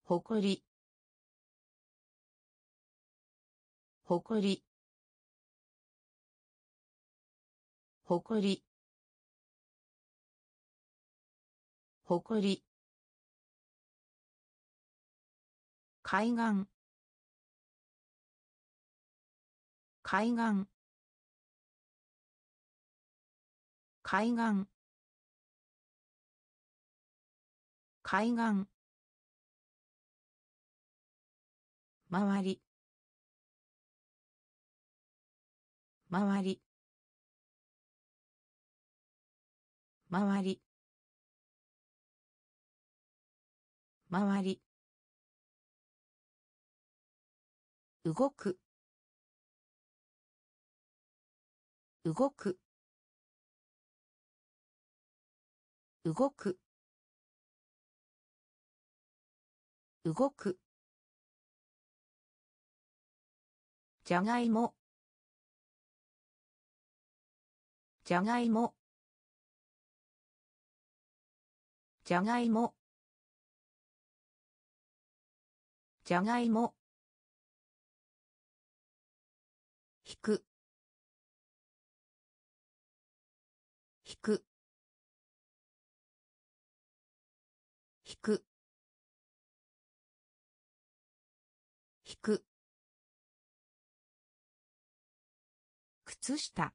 誇り誇り誇り誇り海岸海岸海岸海岸周り周り周り周り動く動く動く動くじゃがいもじゃがいもじゃがいもじゃがいも引く引く引く引く靴下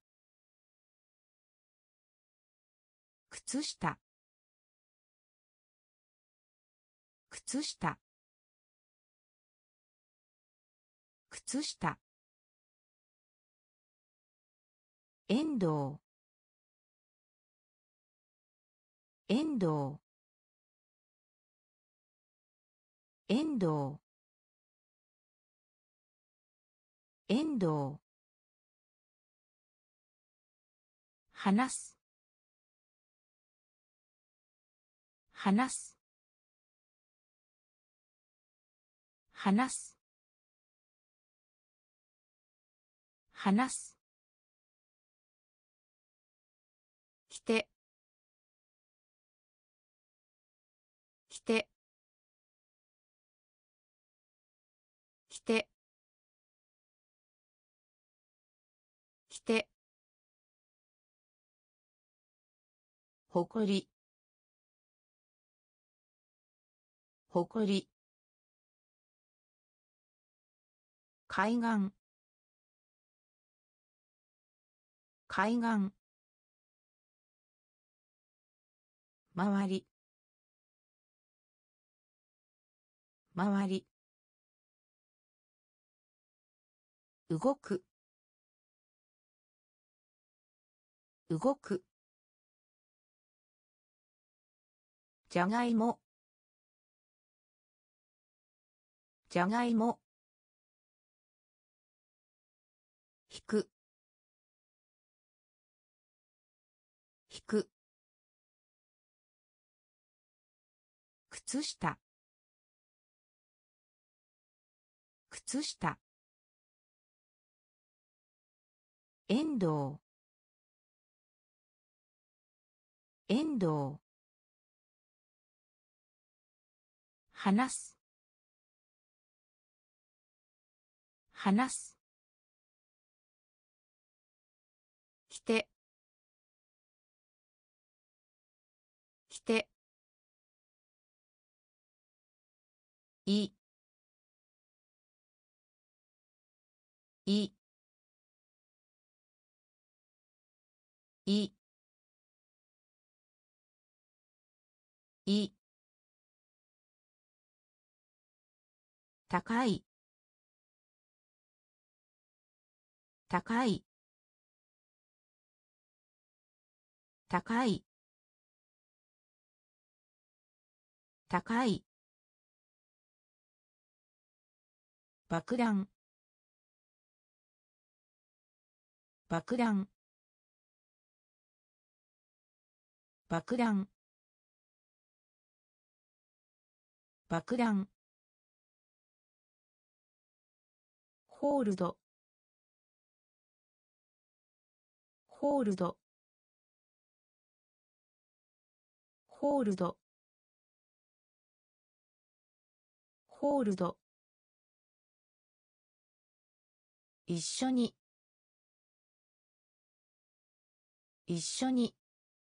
靴下靴下靴下遠藤遠藤遠藤遠藤話す話す話す話す来て来て来て来て誇り誇り海岸海岸周り周り動く動くじゃがいもじゃがいも引く引く靴下靴下遠藤遠藤話す話す来て来ていいいい高い高い高い高い爆弾爆弾爆弾爆弾ホールドホールドホールドホールド、一緒に、一緒に、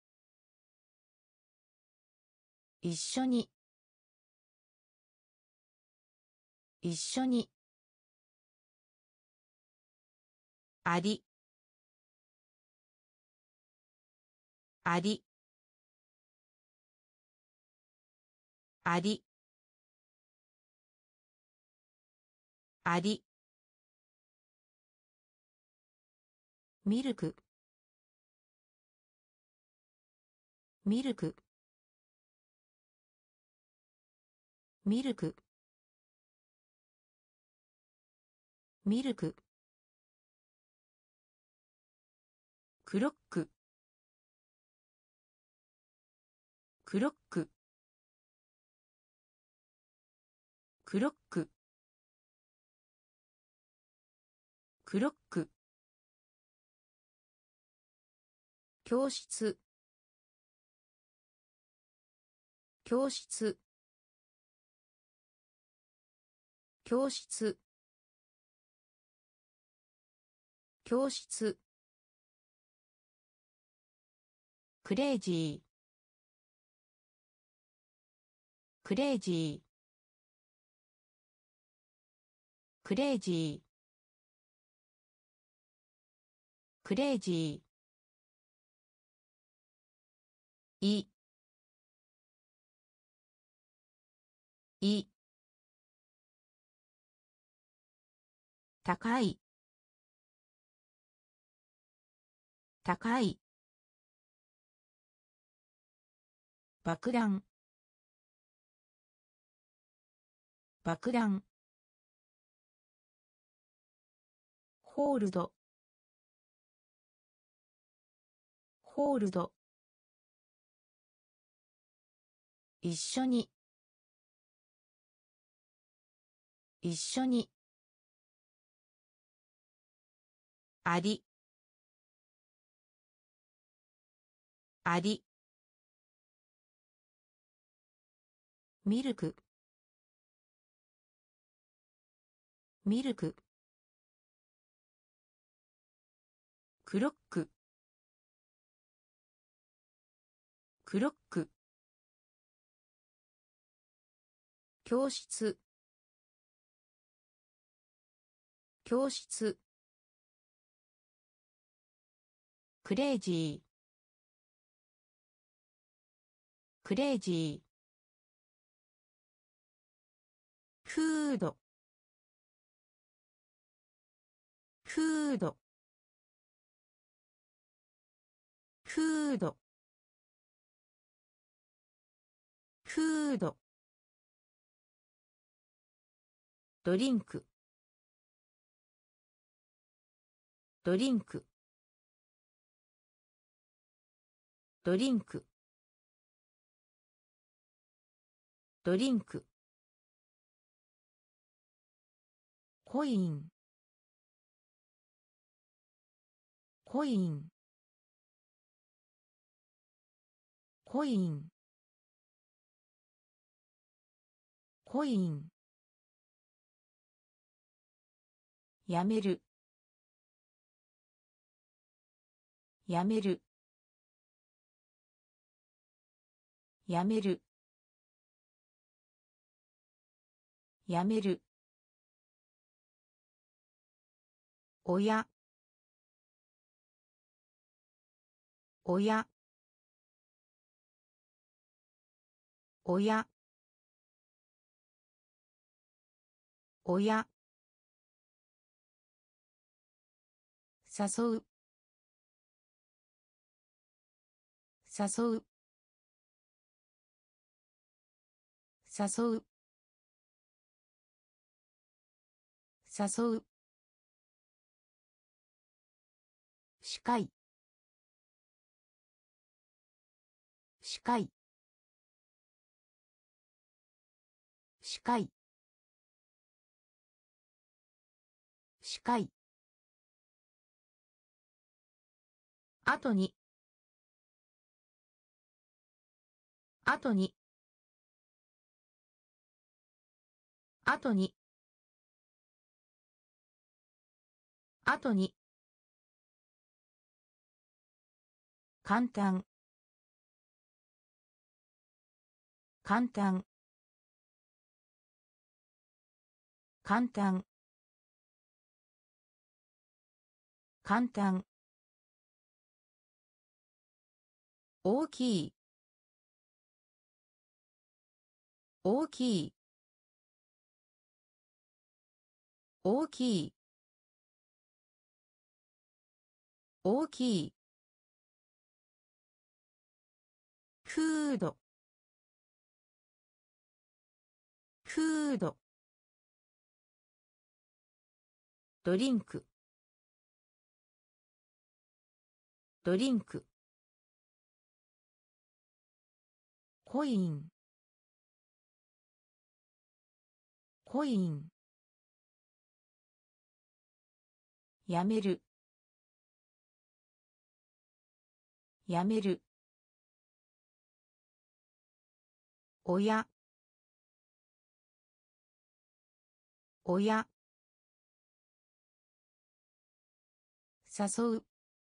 一緒に、一緒に、あり、あり、あり、あり、ミルク、ミルク、ミルク、ミルク、クロック、クロック、クロック、クロック、教室、教室、教室、教室、クレイジー、クレイジー、クレイジー、クレイジー、い、い、高い、高い、爆弾、爆弾、ホールド、ホールド、一緒に、一緒に、あり、あり、ミルク、ミルク、クロック、クロック、教室、教室、クレイジー、クレイジー、フード、フード、フード、フード、ドリンク、ドリンク、ドリンク、ドリンク、コイン、コイン、コイン、コイン、やめる、やめる、やめる、やめる、親、親、親、親、誘う、誘う、誘う、誘う、視界、視界、視界、視界、後に、後に、 後に後に簡単簡単簡単簡単大きい大きい大きい大きいフードフードドリンクドリンクコインコインやめるやめる親親誘う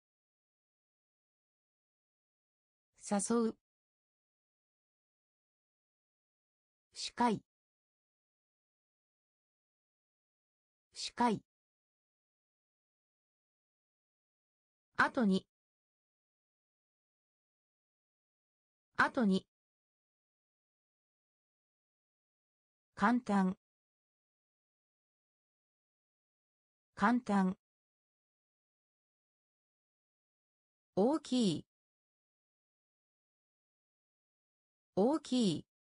誘う視界視界後に後に簡単簡単大きい大きい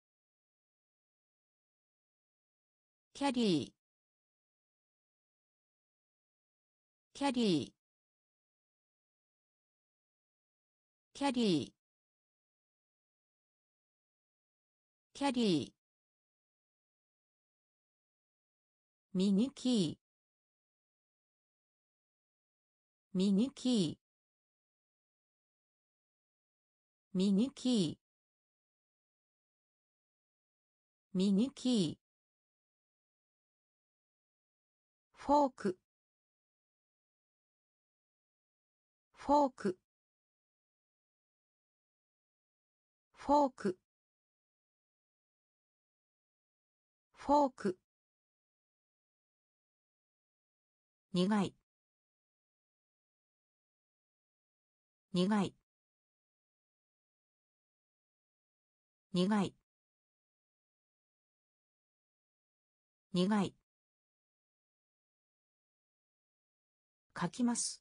キャリーキャリーキャリーキャリーミニキーミニキーミニキーミニキーフォークフォークフォークフォーク苦い苦い苦い苦い書きます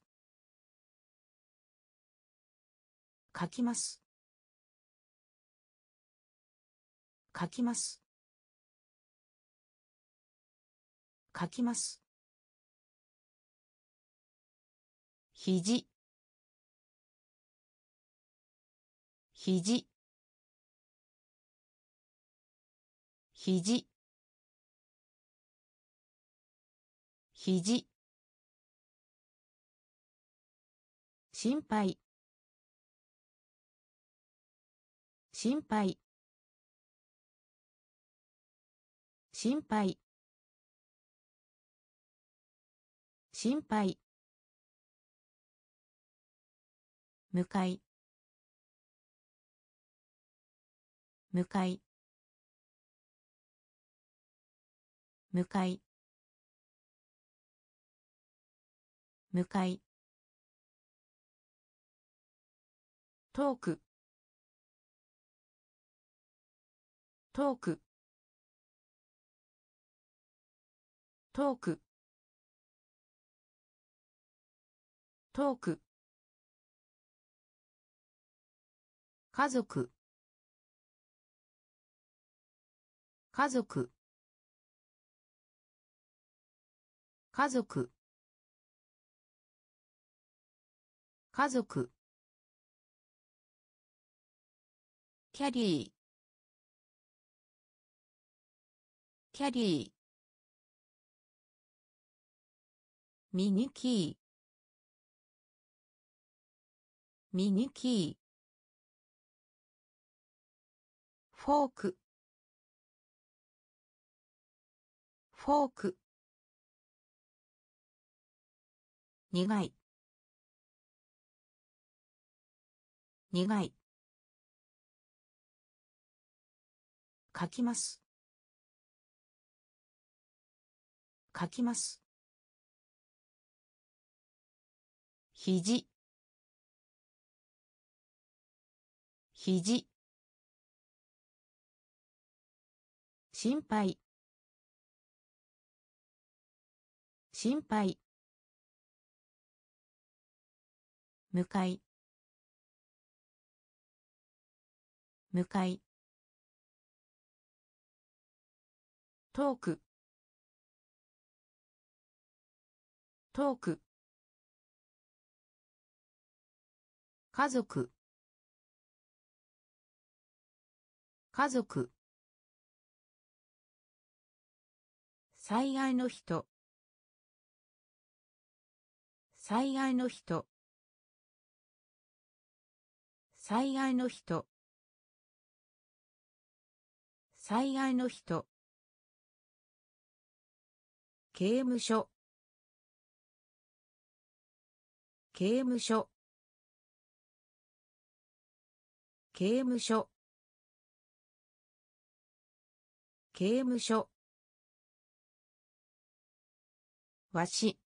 書きます書きます書きます肘肘肘肘心配心配心配心配向かい向かい向かい向かいトークトークトークトーク家族家族家族家族キャリーキャリーミニキーミニキーフォークフォーク、苦い、苦い、書きます、書きます、肘、肘、心配、心配、向かい、向かい、トーク、トーク、家族、家族、災害の人、災害の人、災害の人、災害の人、刑務所、刑務所、刑務所、刑務所、わし、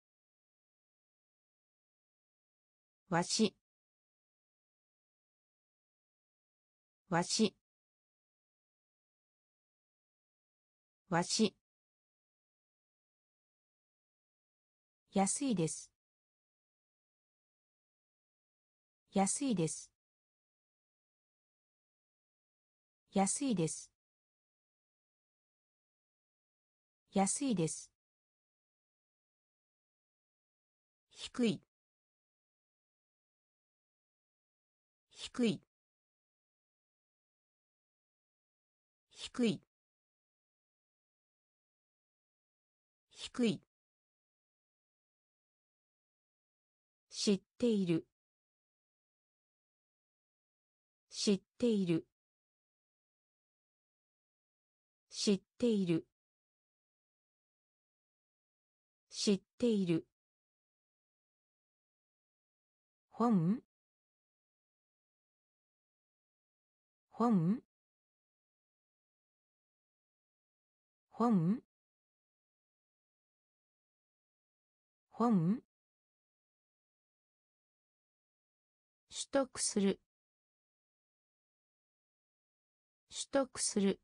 わし、わし、わし、安いです、安いです、安いです、安いです、低い、低い、低い、低い、知っている、知っている、知っている、知っている、本、本、本、本、取得する、取得する、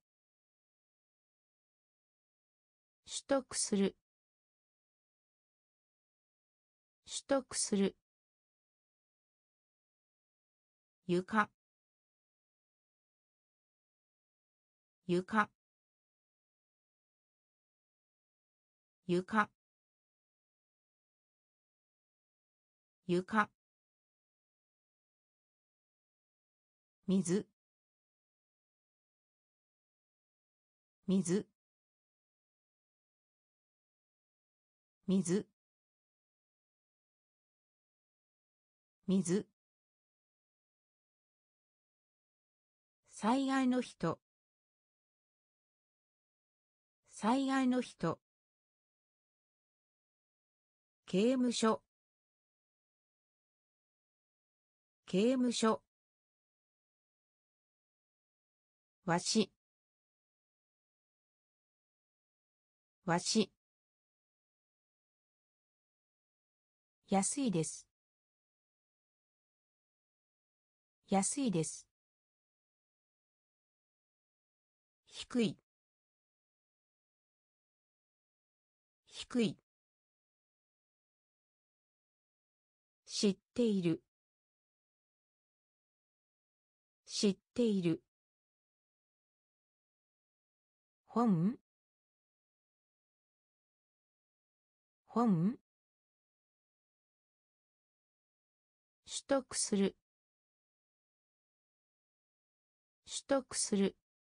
取得する、取得する、床、床、床、床、水、水、水、水、災害の人、災害の人、刑務所、刑務所、わし、わし、安いです、安いです、低い、低い、知っている、知っている、本、本、取得する、取得する、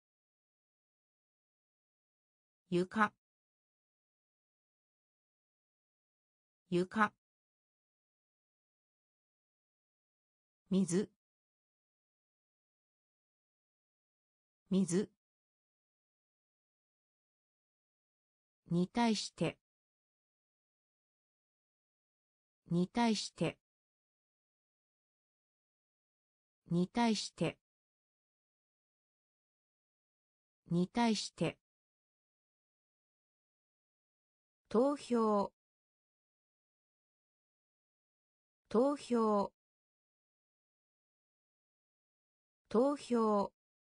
床、床、水、水、 に対してに対してに対してに対して投票投票投票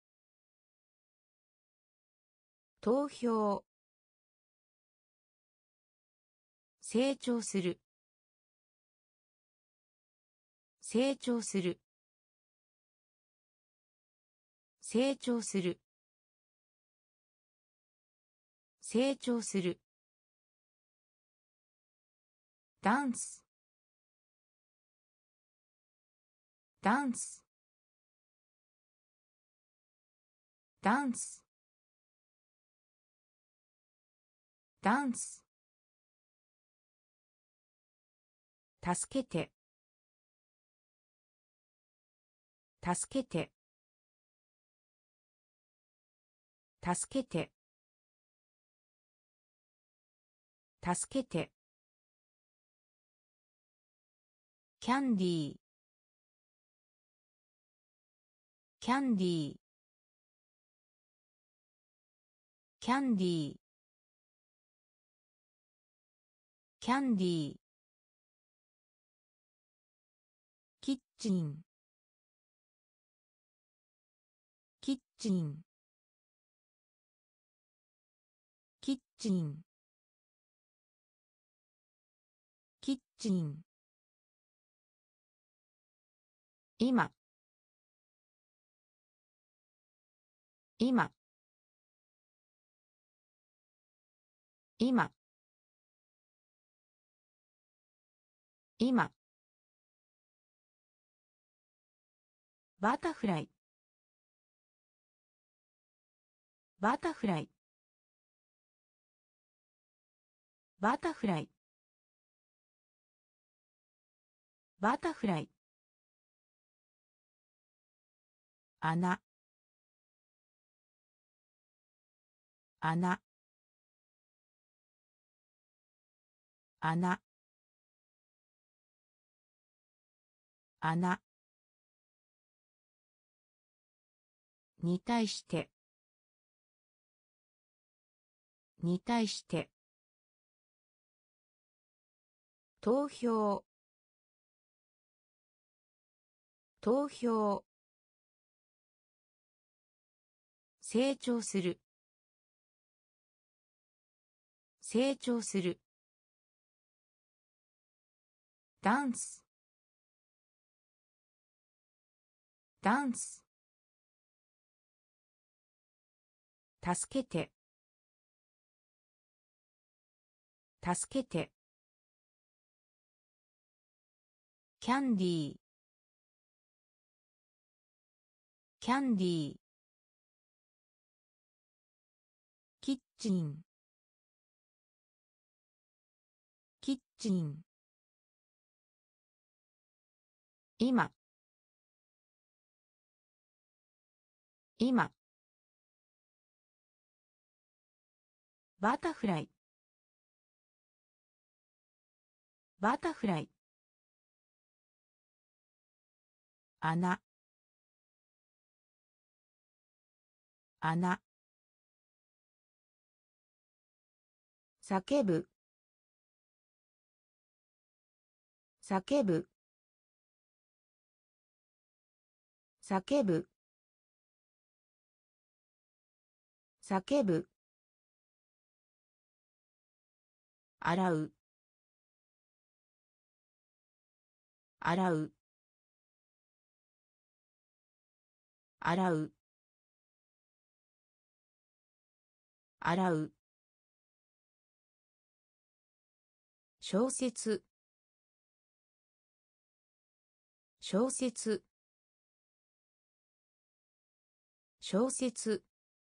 投票成長する成長する成長する成長するダンスダンスダンスダンス助けて助けて助けて助けてキャンディーキャンディーキャンディーキャンディーキッチンキッチンキッチンキッチン今今今今バタフライバタフライバタフライバタフライ穴穴穴穴に対してに対して投票投票成長する成長するダンスダンス助けて助けてキャンディーキャンディーキッチンキッチン今今バタフライバタフライ穴穴叫ぶ叫ぶ叫ぶ叫ぶ洗う洗う洗う洗う小説小説小説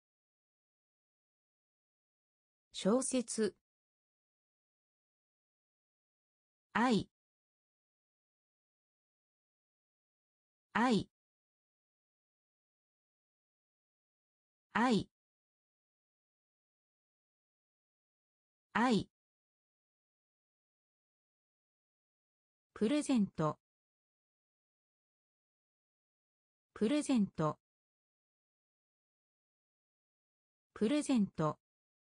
小説愛愛愛愛、プレゼント、プレゼント、プレゼント、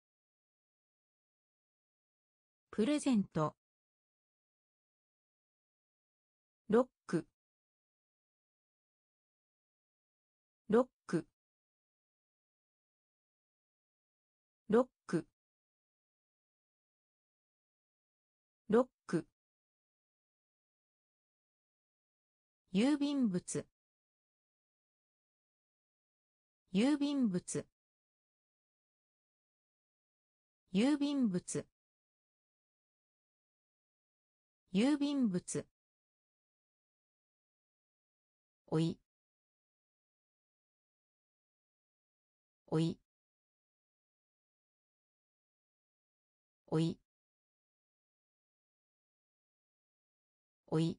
プレゼント、ロック、ロック、ロック、ロック、郵便物、郵便物、郵便物、郵便物、おい、おい、おい、おい、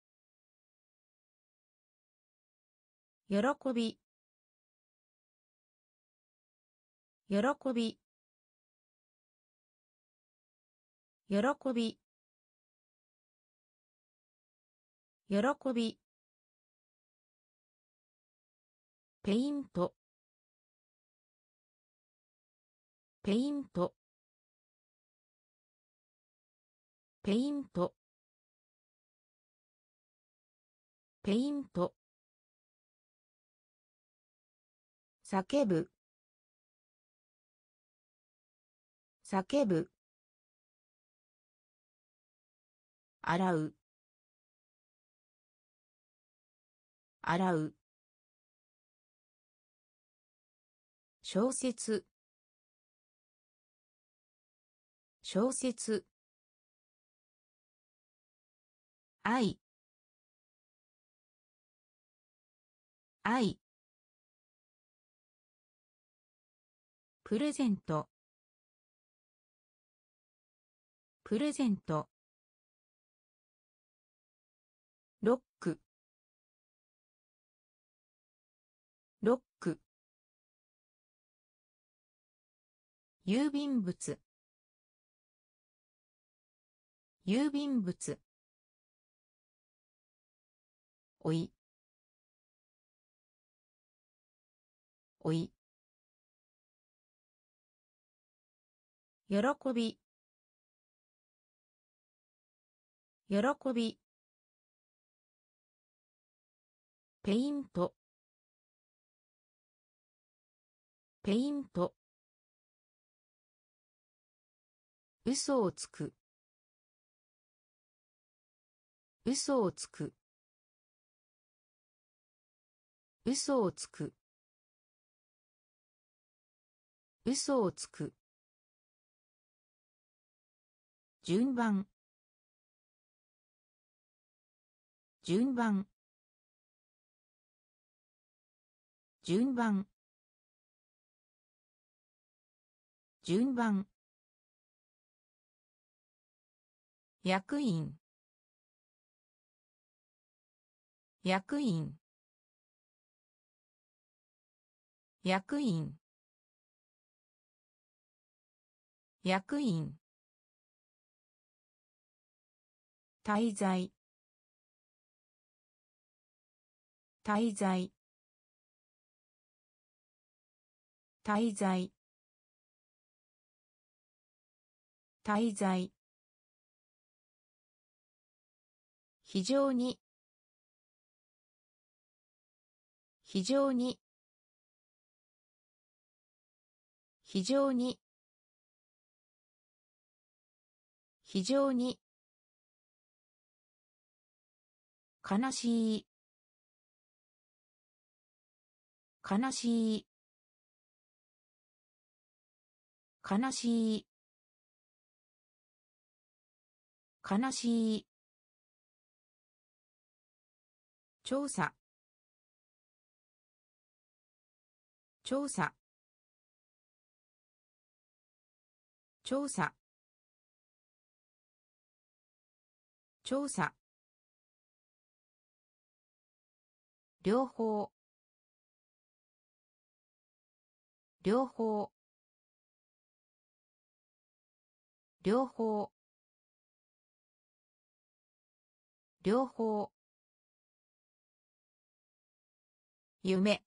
喜び、喜び、喜び、喜び、ペイント、ペイント、ペイント、ペイント、叫ぶ、叫ぶ、洗う、洗う、小説、小説、愛、愛、プレゼント、プレゼント、ロック、ロック、郵便物、郵便物、おい、おい、喜び、喜び、ペイント、ペイント、嘘をつく、嘘をつく、嘘をつく、嘘をつく、順番、順番、順番、順番、役員、役員、役員、役員、滞在、滞在、滞在、滞在、非常に、非常に、非常に、非常に、悲しい、悲しい、悲しい、悲しい、調査、調査、調査、調査、両方、両方、 両方両方夢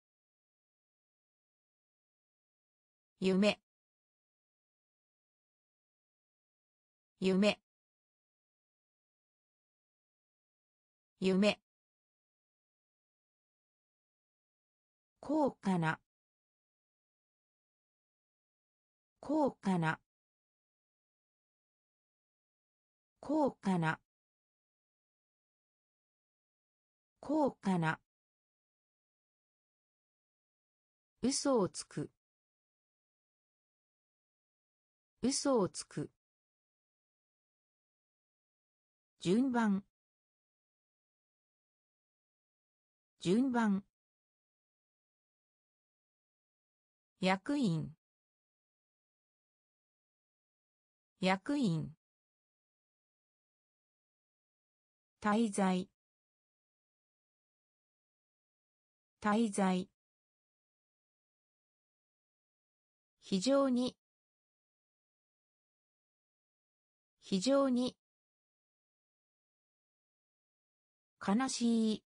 夢夢夢高価な高価な高価な高価な嘘をつく嘘をつく順番順番役員役員滞在滞在非常に非常に悲しい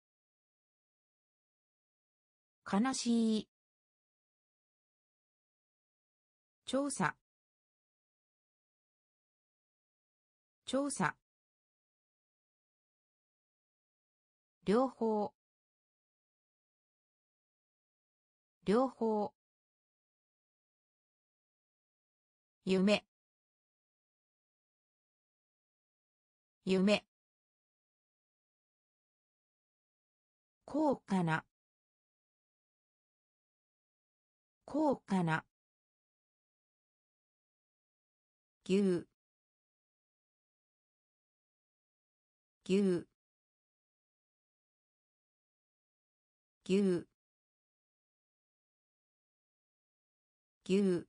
悲しい調査調査両方両方夢夢高価な高価な牛牛牛牛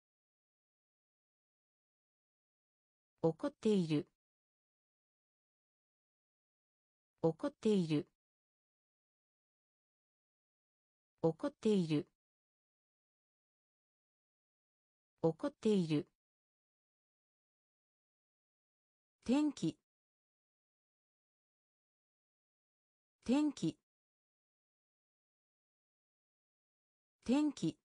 怒っている怒っている怒っている怒っている天気天気天気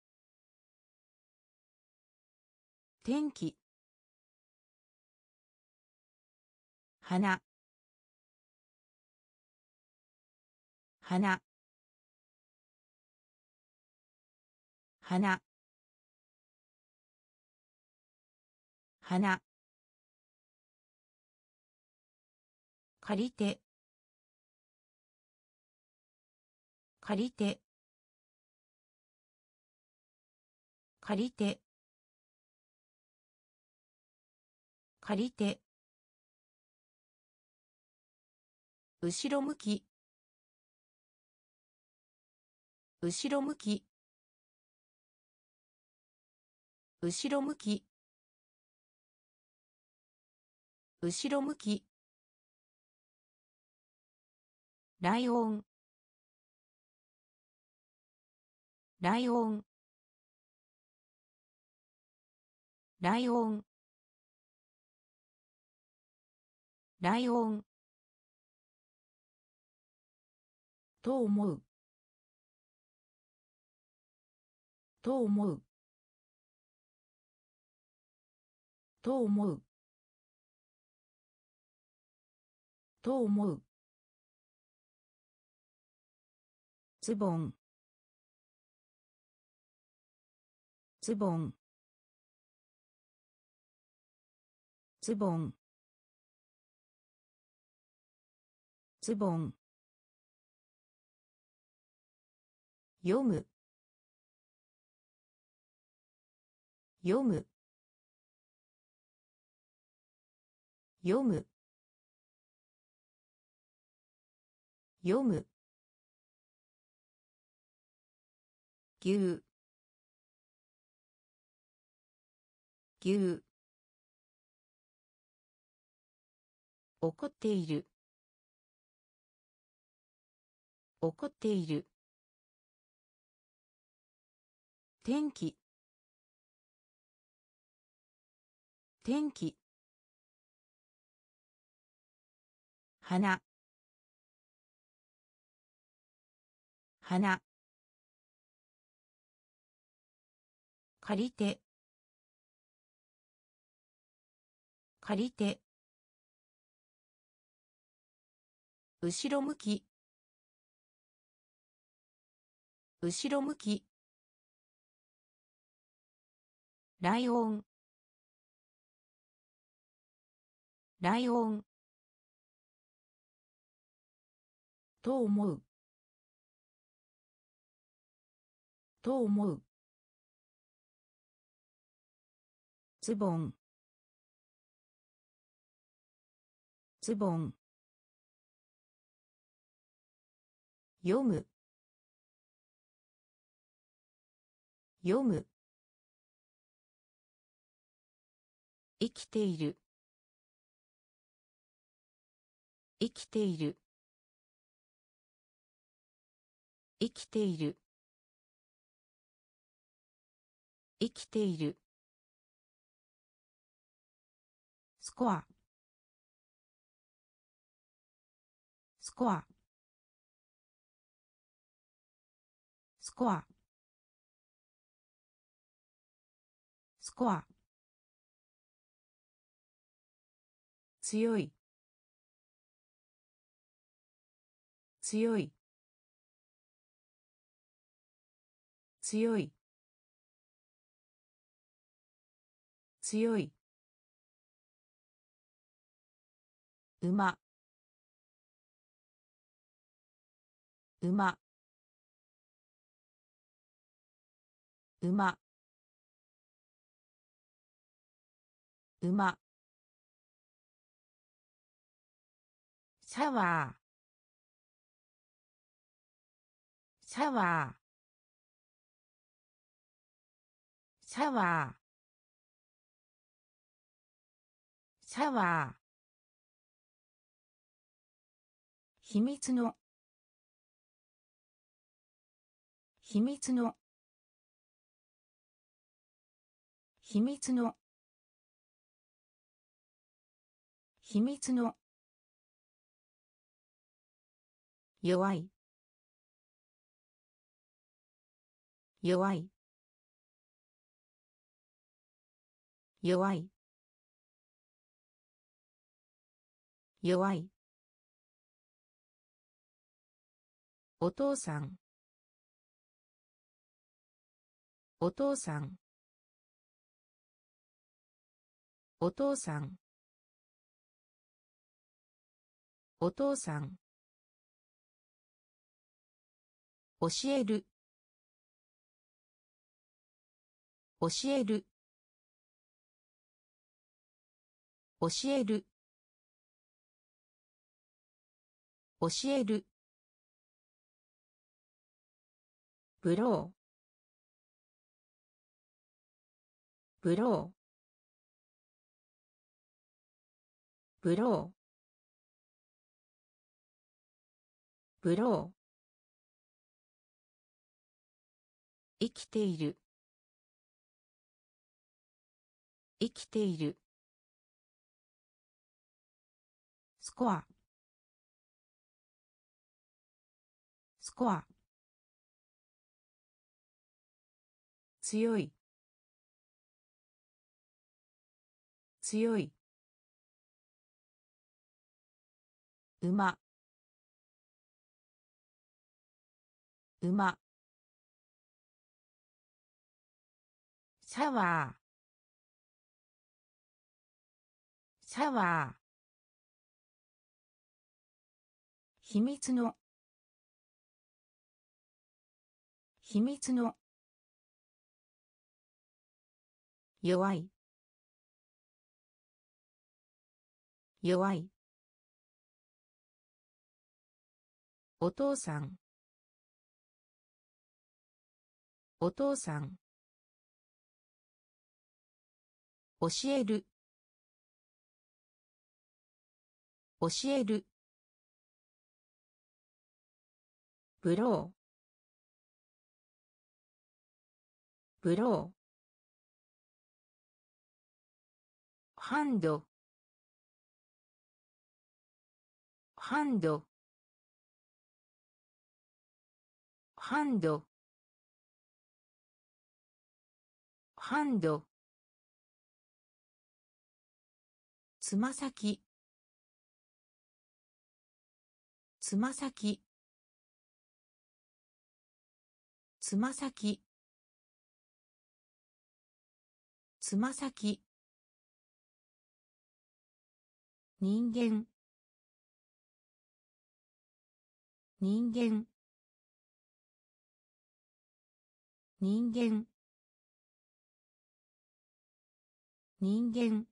天気花花花花借りて借りて借りて借りて後ろ向き後ろ向き後ろ向き後ろ向きライオンライオンライオンライオンと思うと思うと思うと思うズボンズボンズボンズボン読む読む読む読む牛牛怒っている怒っている天気天気花花借りて借りて後ろ向き後ろ向きライオンライオンと思うと思うズボンズボン読む読む生きている生きている生きている生きているスコアスコアスコアスコア強い強い強い強い馬馬馬馬シャワーシャワーシャワーシャワー秘密の秘密の秘密の秘密の弱い弱い弱い弱いお父さんお父さんお父さんお父さん教える教える教える教えるブローブローブローブロー生きている生きているスコアスコア強い強い馬馬シャワーシャワー秘密の秘密の弱い弱いお父さんお父さん教える教えるブローブローハンドハンドハンドハンドつま先つま先つま先つま先人間人間人間人間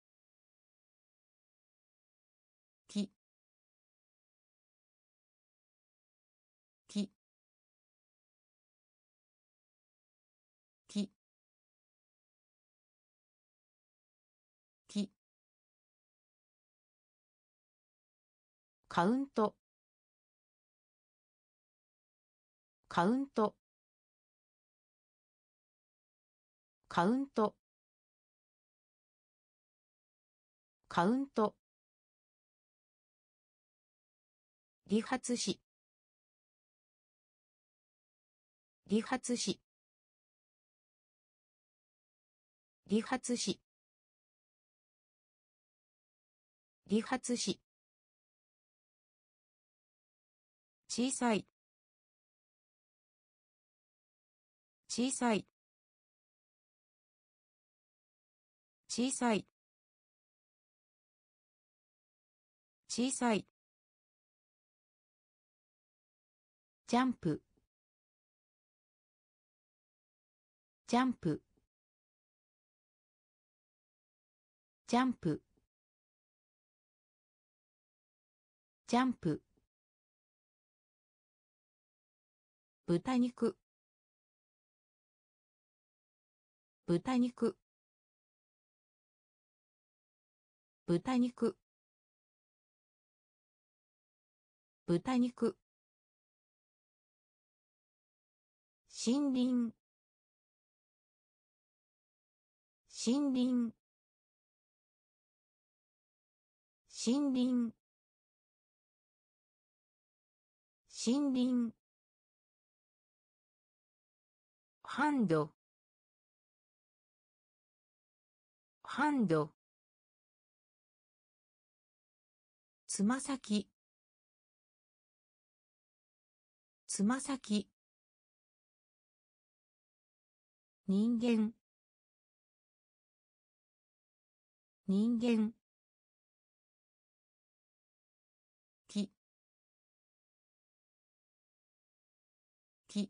ききききカウントカウントカウントカウント理髪師理髪師理髪師理髪師小さい小さい小さい小さいジャンプジャンプジャンプジャンプ豚肉豚肉豚肉豚肉森林森林森林森林ハンドハンドつま先つま先人間人間きき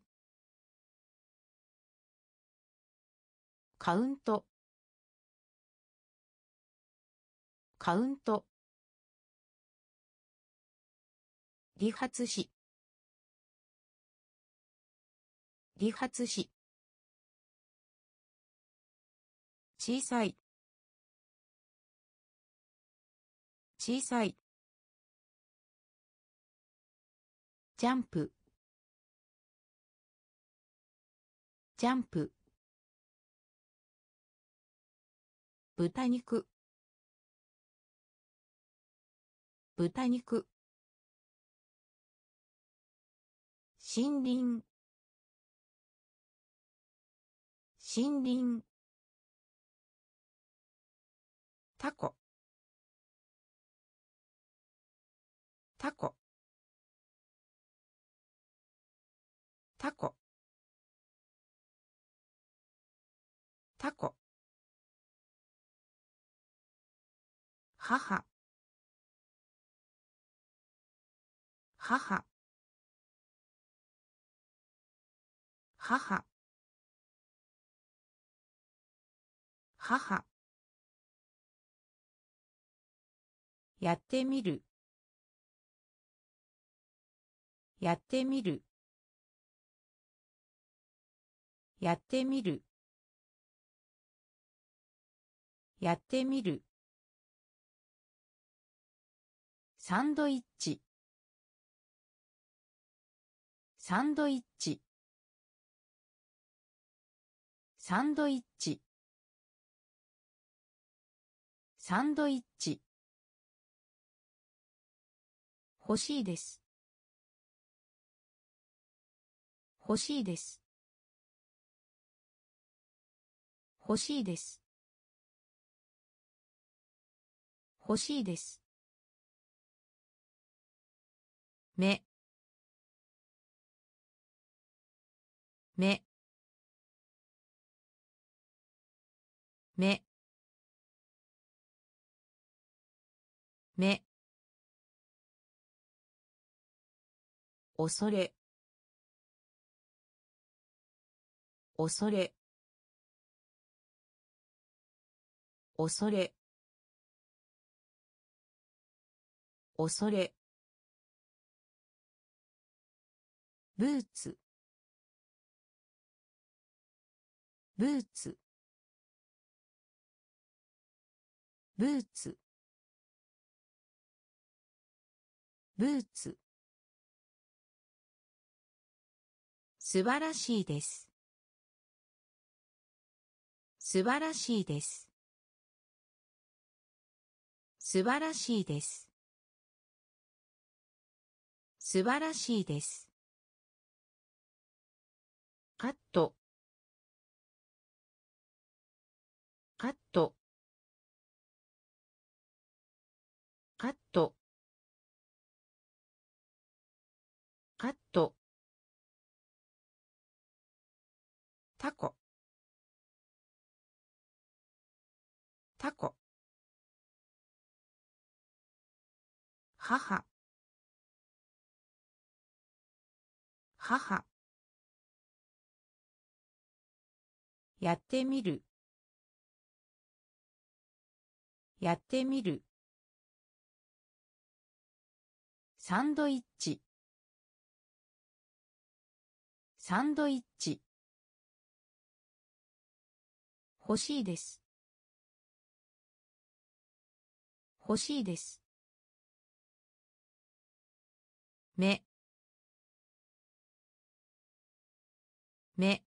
カウントカウント理髪師理髪師小さい小さいジャンプジャンプ豚肉豚肉森林森林タコタコタコタコ母母母母やってみるやってみるやってみるやってみるサンドイッチサンドイッチサンドイッチサンドイッチ。欲しいです。欲しいです。欲しいです。欲しいです。目、目、目、目、恐れ、恐れ、恐れ、恐れ、ブーツ、ブーツ、ブーツ、ブーツ。素晴らしいです。素晴らしいです。素晴らしいです。素晴らしいです。カット、カット、カット、カット。タコ、タコ。母、母。やってみる、やってみる。サンドイッチ、サンドイッチ。欲しいです。欲しいです。目、目、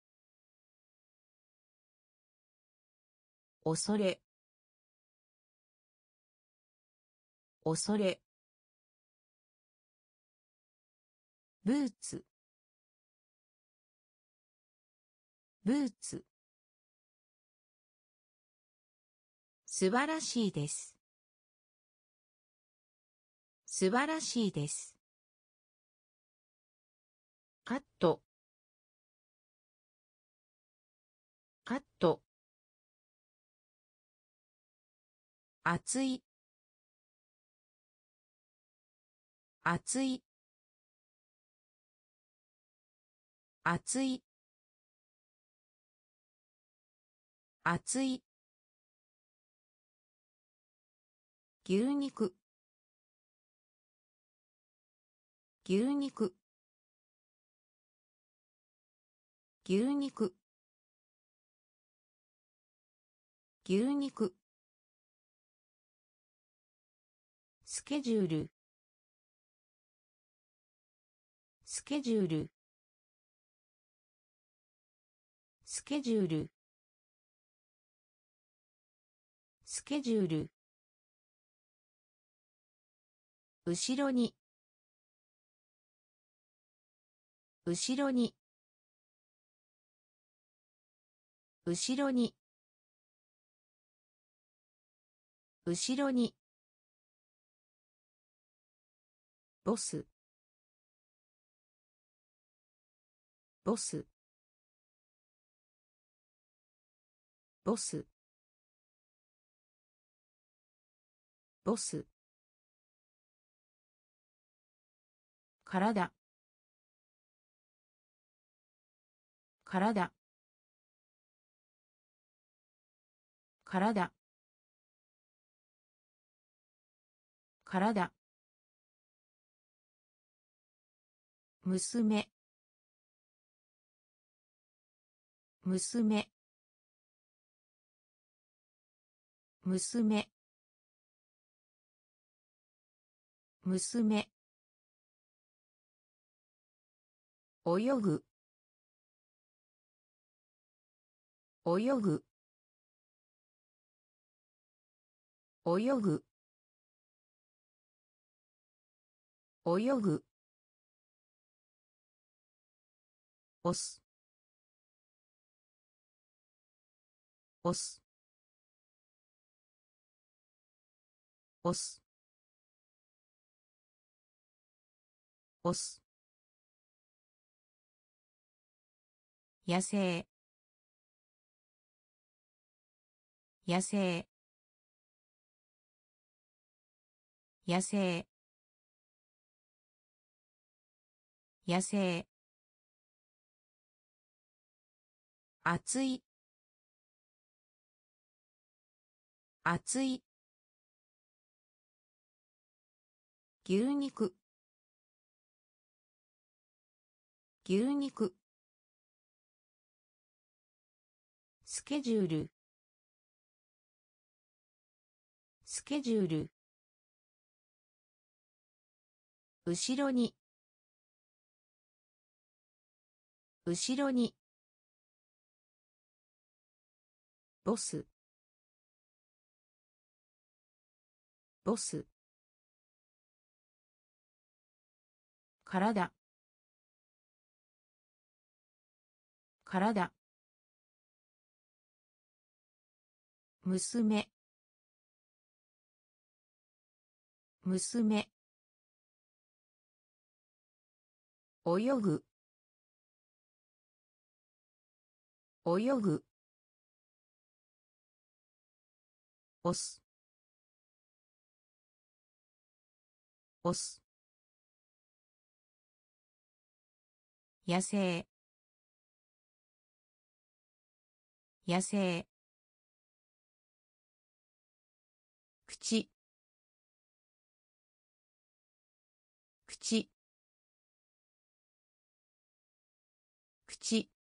恐れ、恐れ、ブーツ、ブーツ。素晴らしいです。素晴らしいです。カット、カット。熱い、熱い、熱い、熱い。牛肉、牛肉、牛肉、牛肉。スケジュール、スケジュール、スケジュール、スケジュール。後ろに、後ろに、後ろに、後ろに。ボス、ボス、ボス、ボス。体、体、体、体。娘、娘、娘、娘。泳ぐ、泳ぐ、 泳ぐ泳ぐ押す押す押す押す野生野生野生野生熱い熱い牛肉牛肉スケジュールスケジュール後ろに後ろにボスボス体体娘娘泳ぐ泳ぐ押す押す野生野生口口口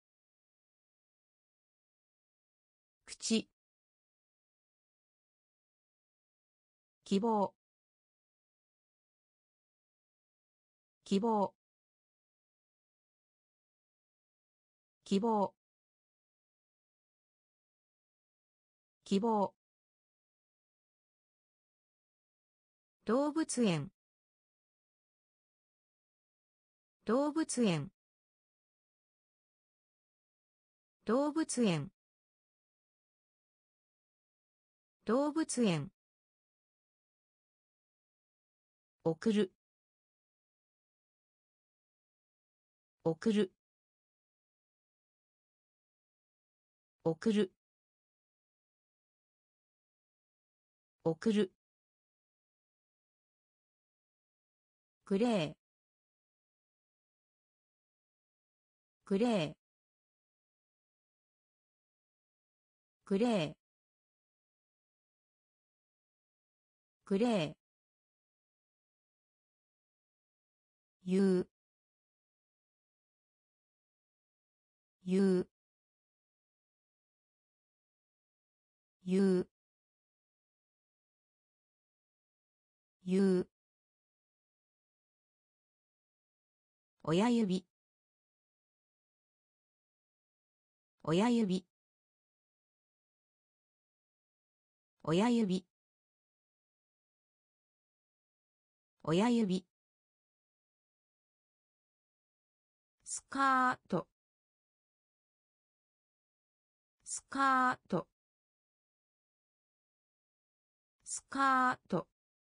口希望希望希望希望動物園動物園動物園動物園送る送る送る送るグレーグレーグレーグレー言う言う言う言う親指親指親指親指スカートスカートスカート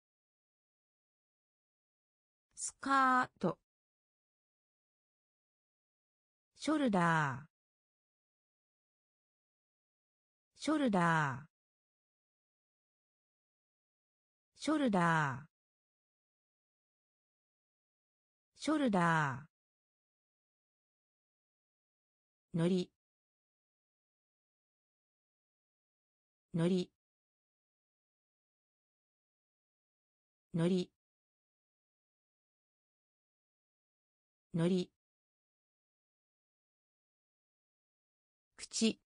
スカートショルダーショルダーショルダーショルダーのりのりのりのり口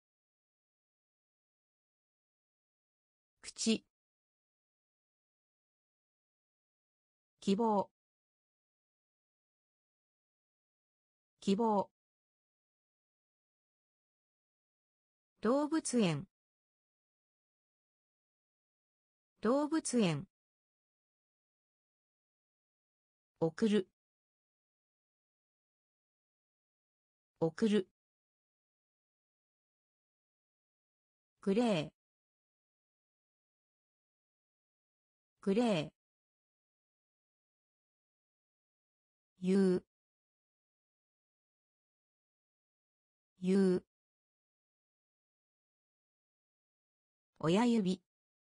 口希望希望動物園動物園送る送るグレーグレー言う言う親指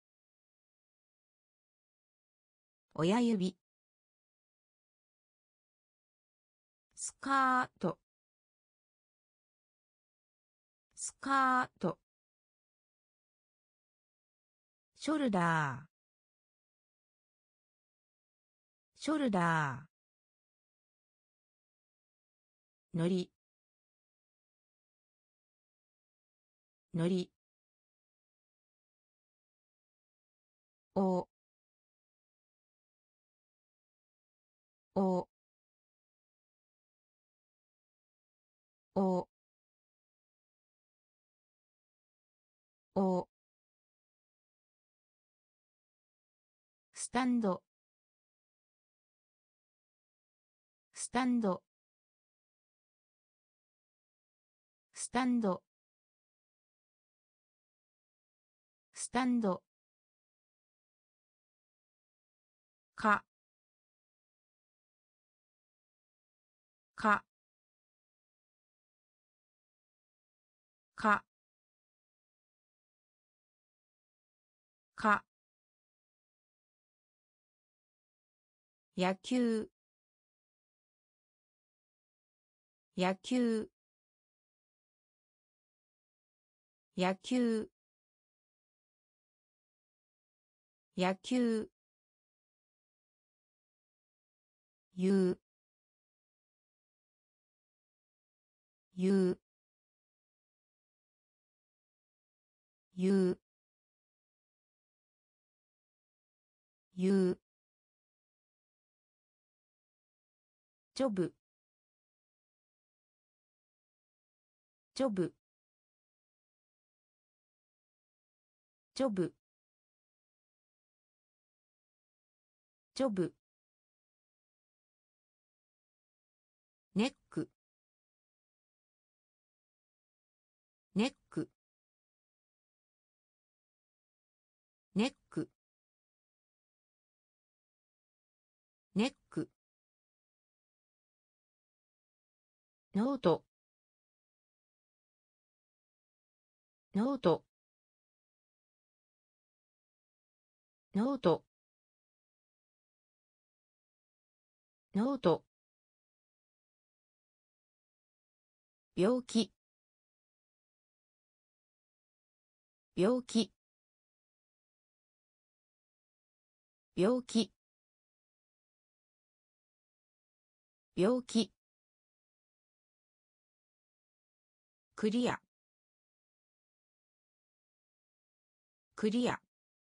親指スカートスカートショルダーショルダーのりのりおおおおスタンドスタンドスタンドスタンドかかかか野球野球野球野球言う言う言う言うジョブジョブジョブジョブネックネックネックネックノートノートノートノート病気病気病気病気クリアクリア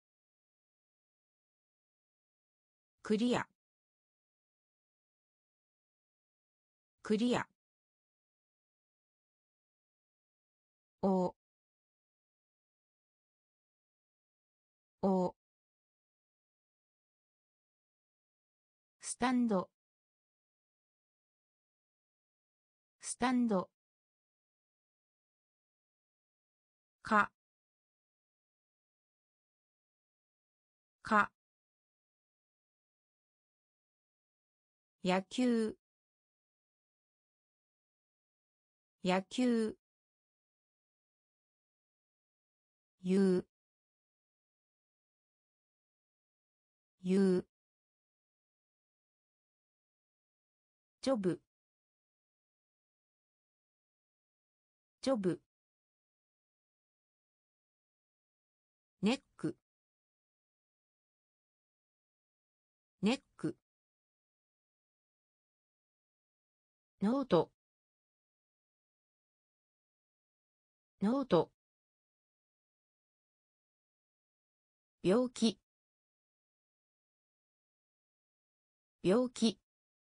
クリアクリアおおスタンドスタンドかか野球野球言う言うジョブジョブネックネックノートノート病気病気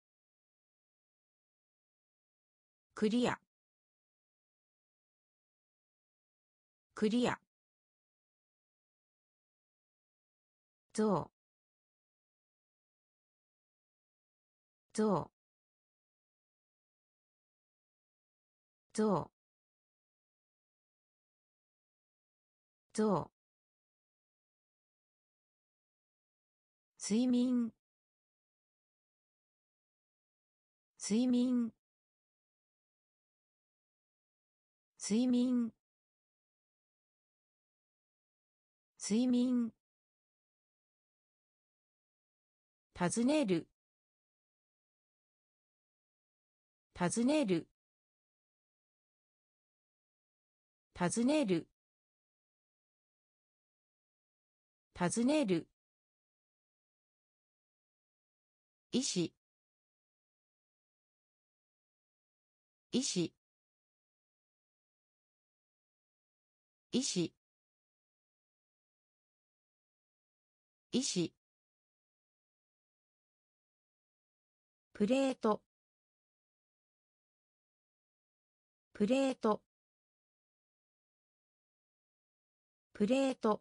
クリアクリア象象象象睡眠睡眠睡眠睡眠尋ねる尋ねる尋ねる尋ねる医師医師医師医師プレートプレートプレート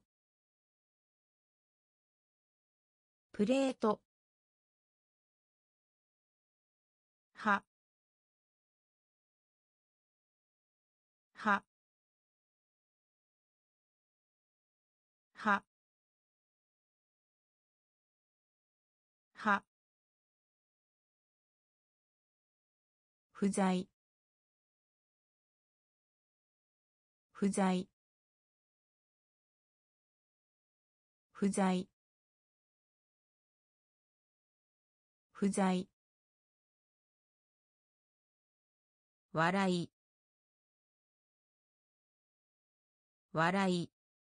プレートはははは不在不在不在不在笑い笑い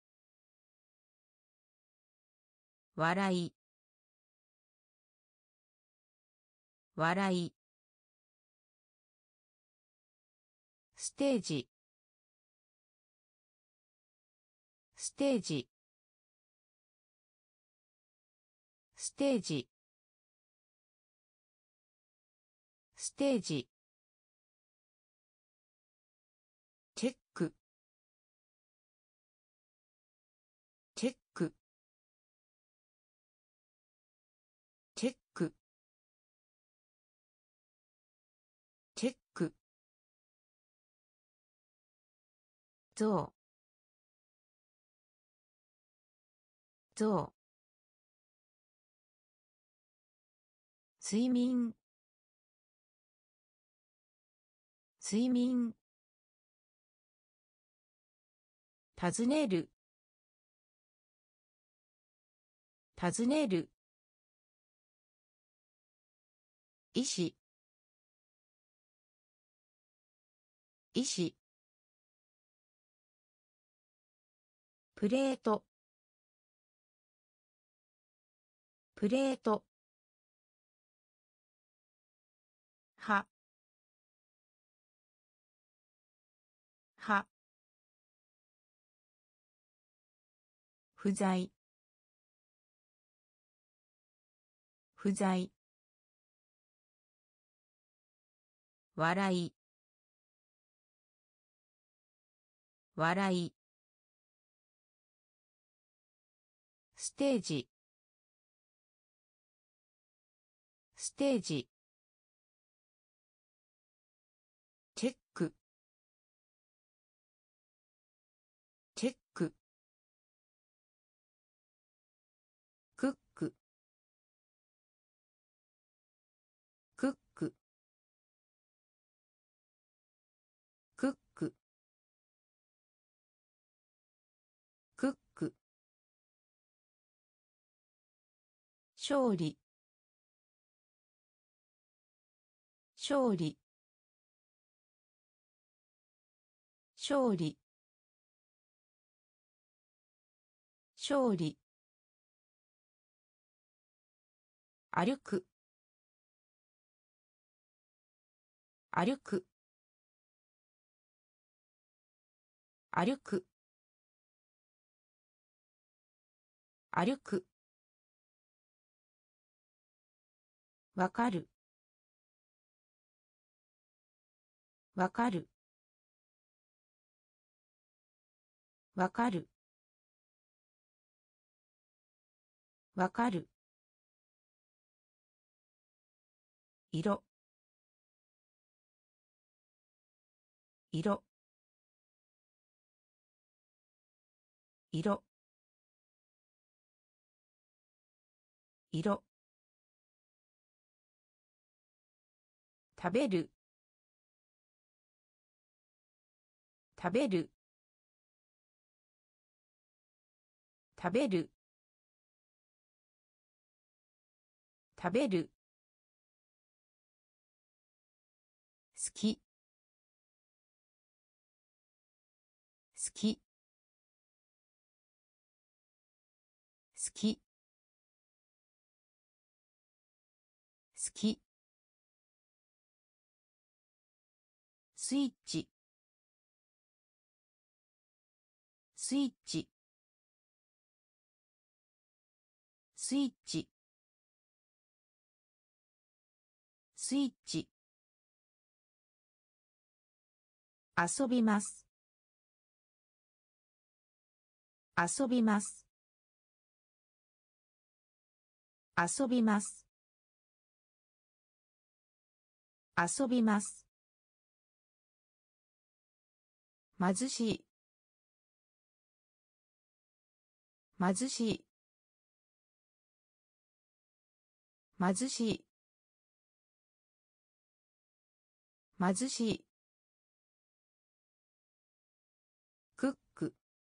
笑い笑いステージステージステージステージチェックチェックチェックチェック象象睡眠睡眠尋ねる尋ねる医師医師プレートプレートはは不在不在笑い笑いステージステージチェックチェッククッククッククッククック勝利勝利勝利勝利歩く歩く歩く歩くわかるわかるわかるわかる。色、色、色、色。食べる、食べる、食べる、食べる。好き、好き、好き、好き。スイッチ、スイッチ、スイッチ、スイッチ。遊びます、遊びます、遊びます、遊びます。貧しい、貧しい、貧しい、貧しい。クック、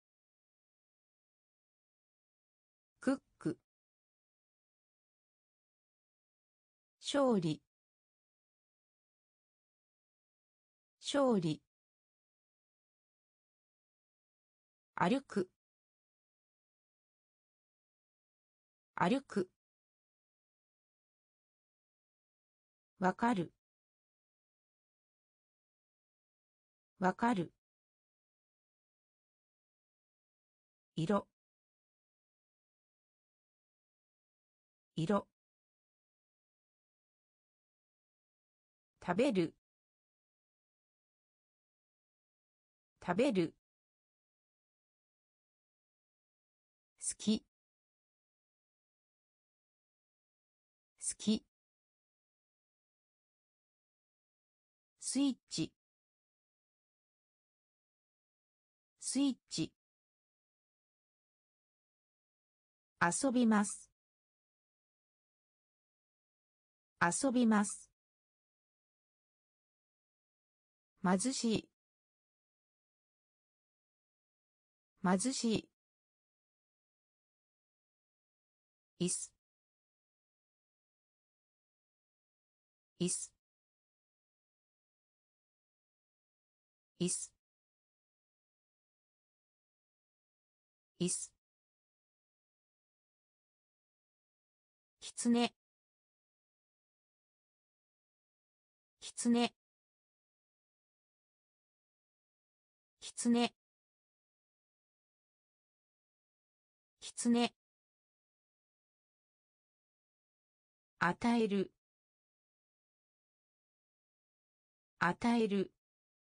クック。勝利、勝利。歩く、歩く。わかる、わかる。色、色。食べる、食べる。好き、好き。スイッチ、スイッチ。遊びます、遊びます。貧しい、貧しい。椅子、椅子、椅子、椅子。きつね、きつね、きつね、きつね。与える、与える、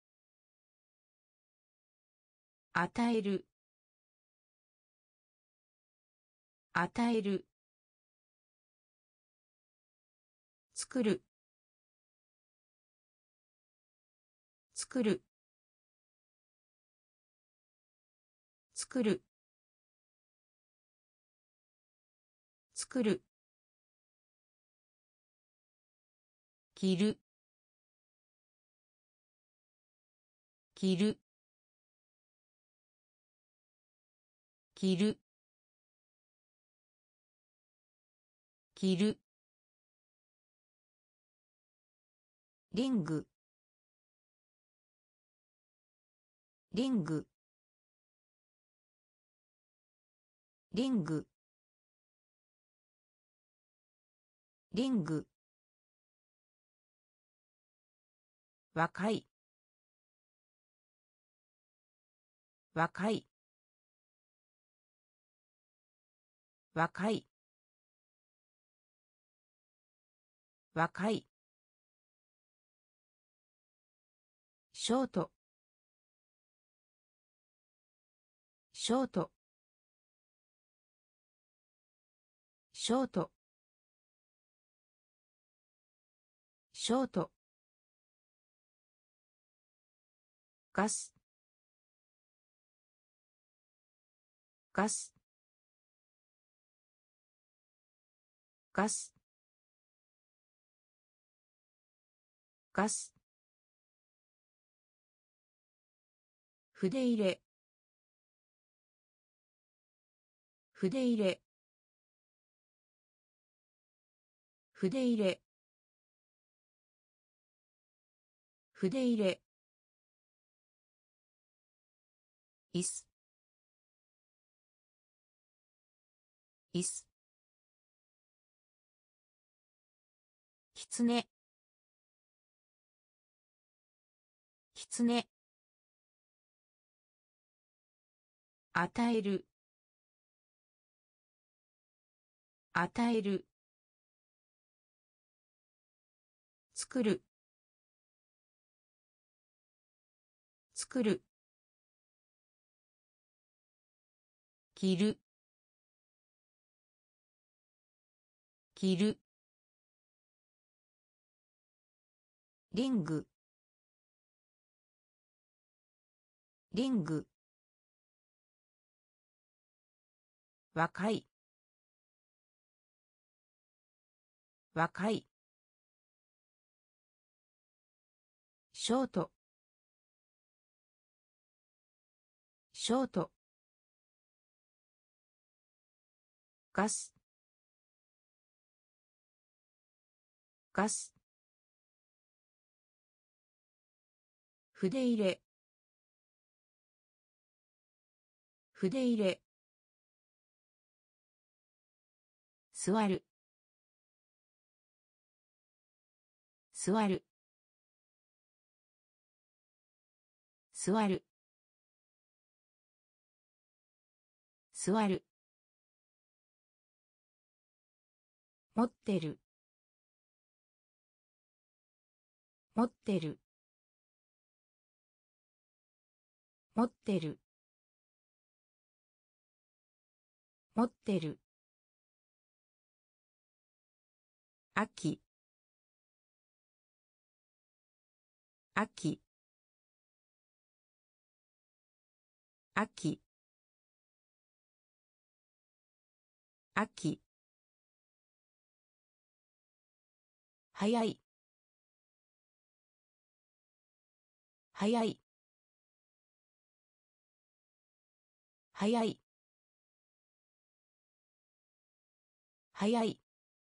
与える、与える。作る、作る、作る、作る。着る、着る、着る、着る。リング、リング、リング、リング。若い、若い、若い、若い。ショート、ショート、 ショートショートガスガスガスガス筆入れ筆入れ筆入れ筆入れ椅子椅子きつねきつね与える与える作る作る着る着るリングリング若い若いショートショートガスガス筆入れ筆入れ座る座る座る座る持ってる持ってる持ってる持ってる秋秋秋秋早い早い早い早い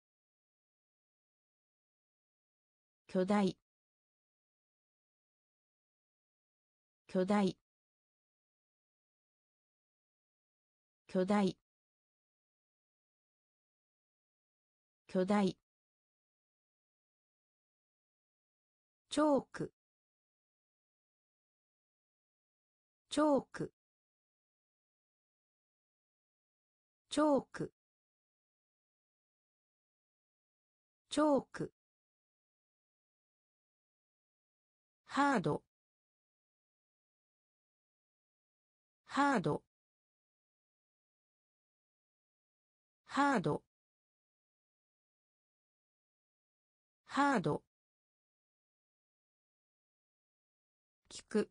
巨大巨大巨大巨大チョークチョークチョークチョークハードハードハードハード聞く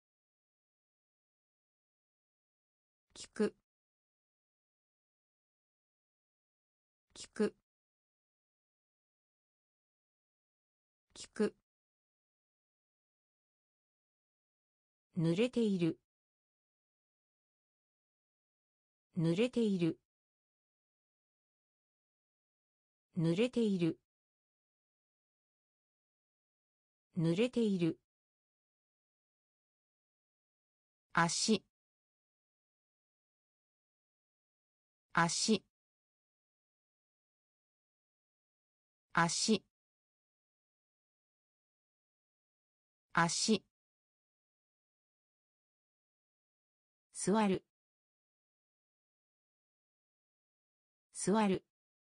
聞く聞く聞く濡れている濡れている濡れている濡れている足足足足座る座る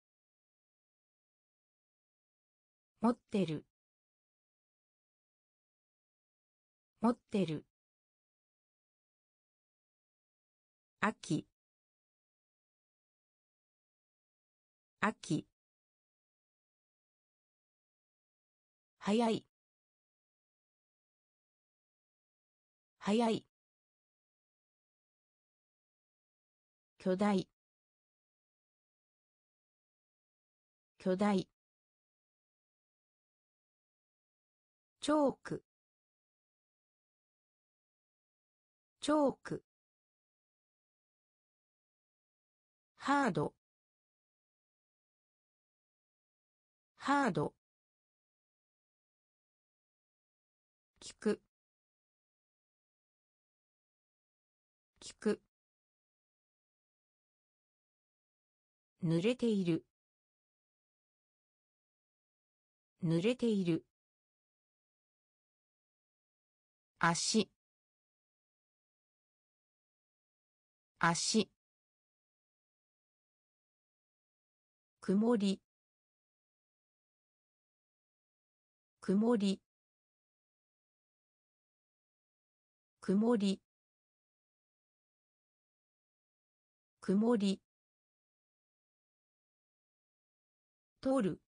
持ってる持ってる秋秋早い早い巨大巨大チョークチョークハードハード聞く聞く濡れている濡れている足足曇り曇り曇り曇り取る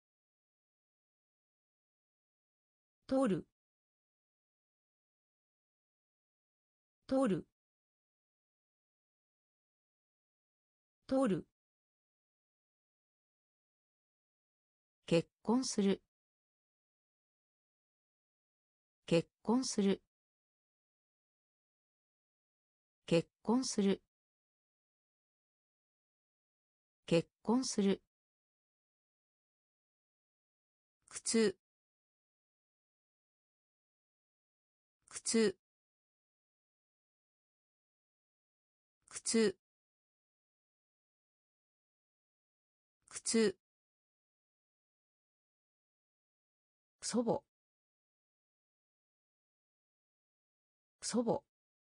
取る取る取る結婚する結婚する結婚する結婚する靴靴靴靴祖母祖母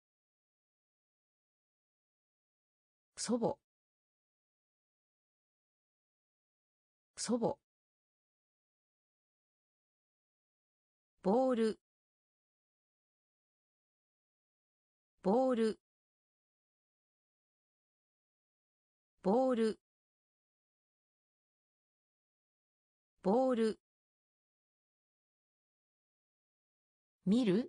祖母祖母ボールボールボールボール見る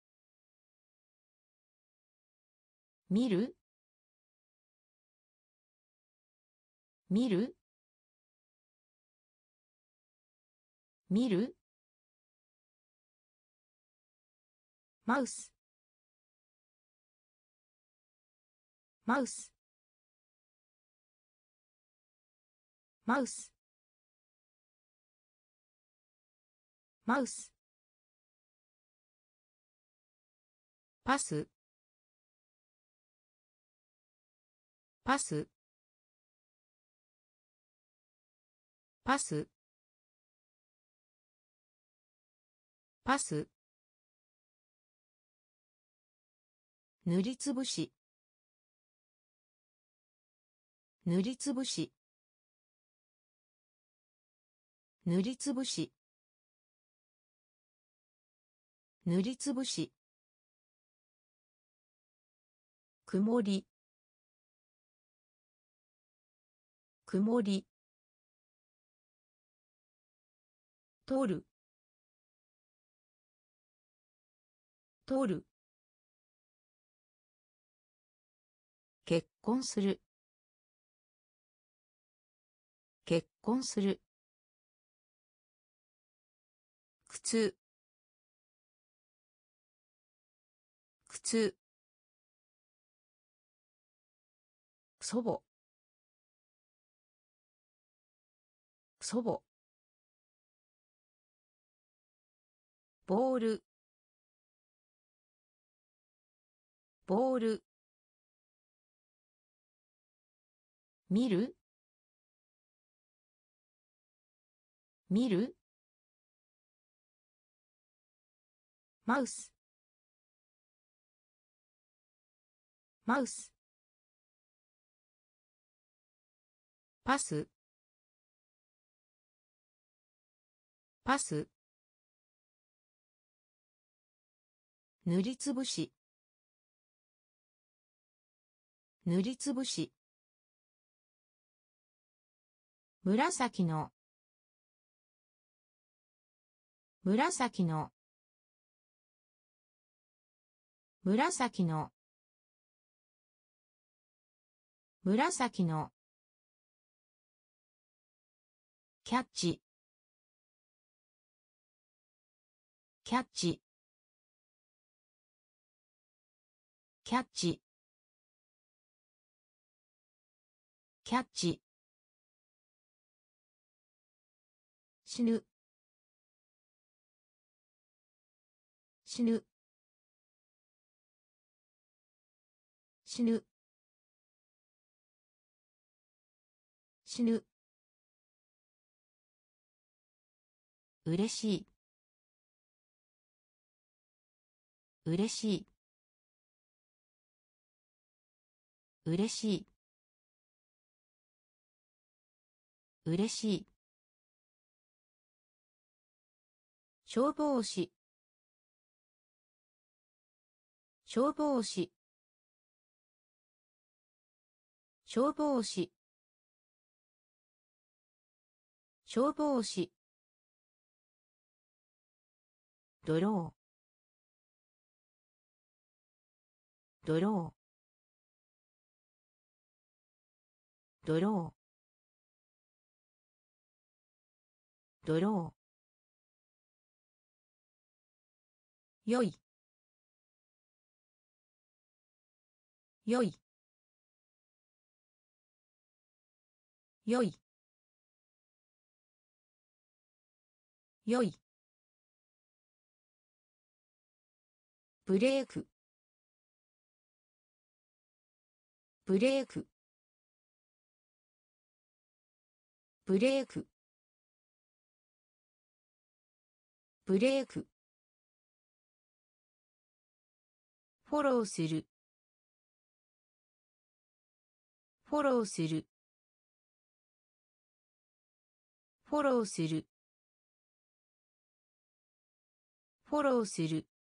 見る見る見るマウスマウスマウスマウスパスパスパスパス塗りつぶし塗りつぶし塗りつぶし塗りつぶし曇り曇り取る取る結婚する結婚する靴靴祖母祖母ボールボール見る見るマウスマウスパスパス塗りつぶし塗りつぶし紫の紫の紫の紫のキャッチキャッチキャッチキャッチ死ぬ死ぬ死ぬ死ぬ嬉しい嬉しい嬉しい嬉しい消防士消防士消防士消防士ドロードロードロードローよいよいよいよいブレークブレークブレークブレークフォローするフォローするフォローするフォローする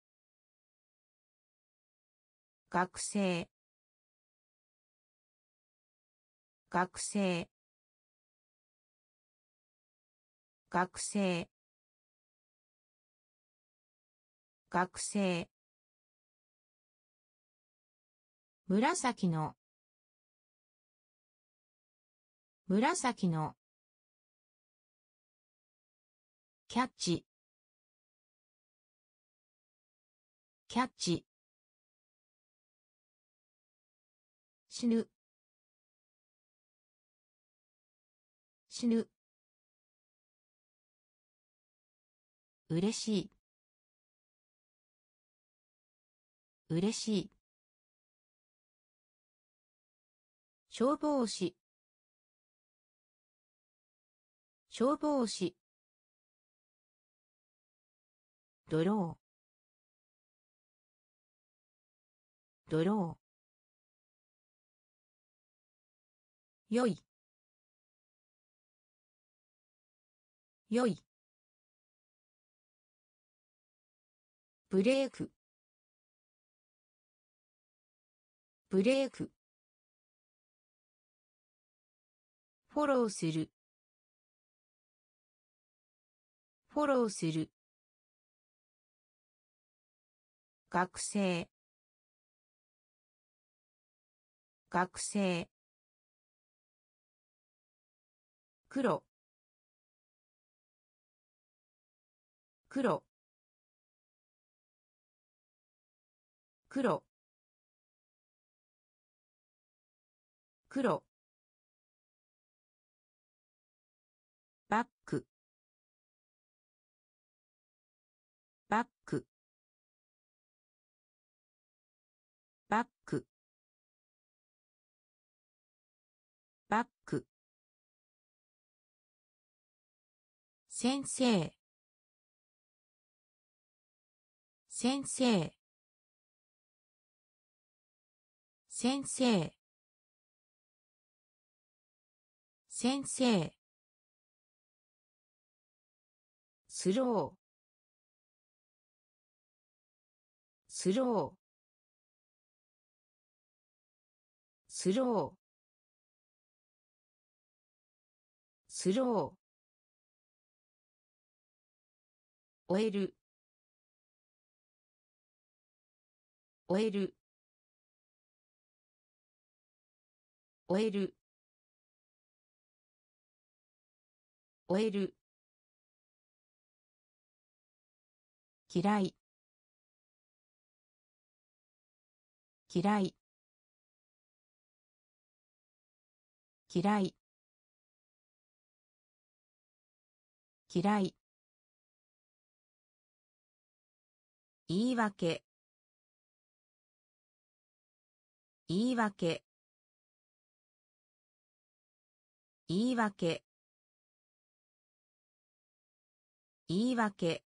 学生学生学生学生紫の紫のキャッチキャッチ死ぬ死ぬ嬉しい嬉しい消防士消防士ドロードローよいよいブレークブレークフォローするフォローする学生学生黒黒黒黒バックバックバックバック先生先生先生先生スロースロースロースロー、終える、終える、終える、終える、嫌い、嫌い、嫌い、嫌い、言い訳、言い訳、言い訳、言い訳、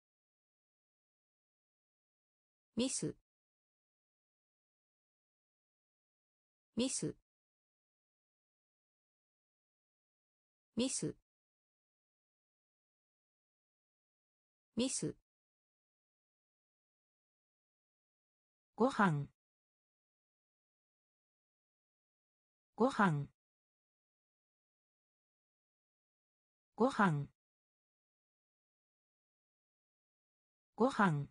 ミス、ミス、ミス、ミス、ご飯、ご飯、ご飯、ご飯、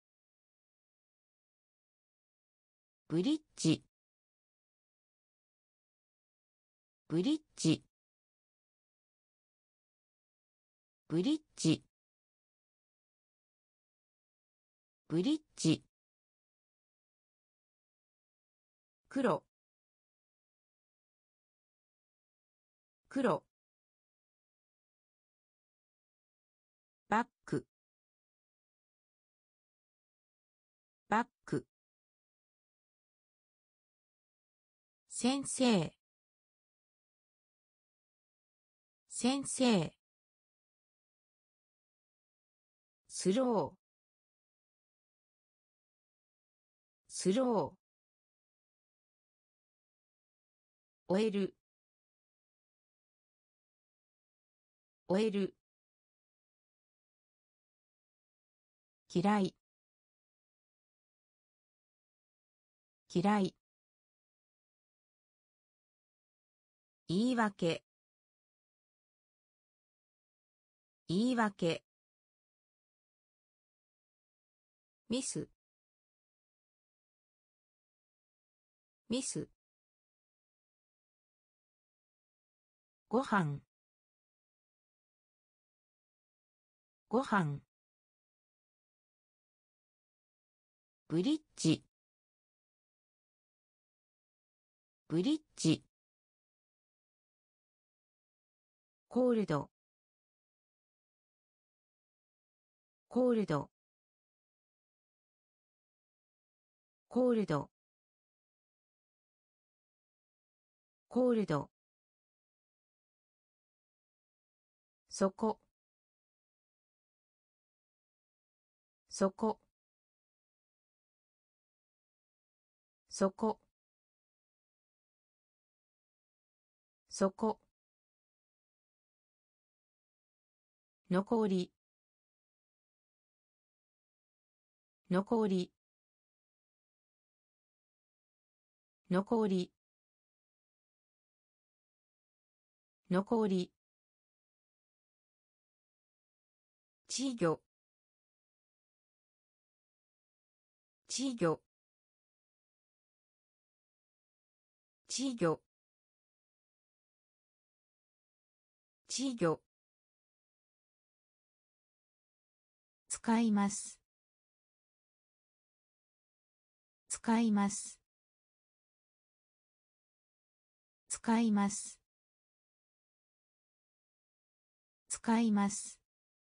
ブリッジ、ブリッジ、ブリッジ、ブリッジ、黒、黒、バック、バック、先生、先生、スロー、スロー、終える、終える、嫌い、嫌い、言い訳、言い訳、ミス、ミス、ご飯、ご飯、ブリッジ、ブリッジ、コールド、コールド、コールド、コールド、そこ、そこ、そこ、そこ、残り、残り、残り、残り、稚魚、稚魚、稚魚、稚魚、使います、使います、使います、使います、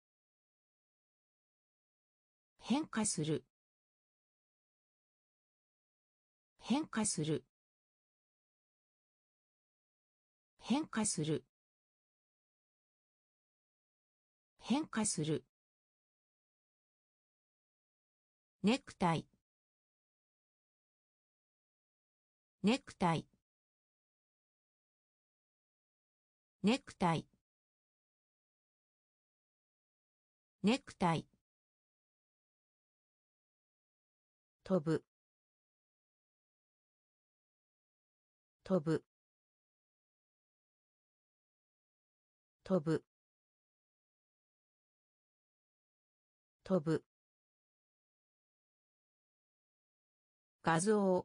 変化する、変化する、変化する、変化する、ネクタイ、ネクタイ、ネクタイ、ネクタイ、飛ぶ、飛ぶ、 飛ぶ飛ぶ画像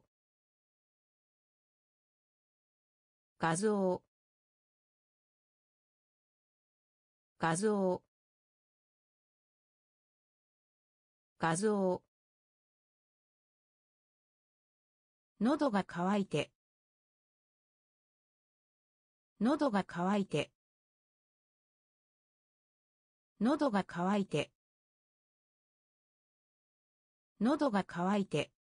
画像画像画像喉が渇いて喉が渇いて喉が渇いて喉が渇いて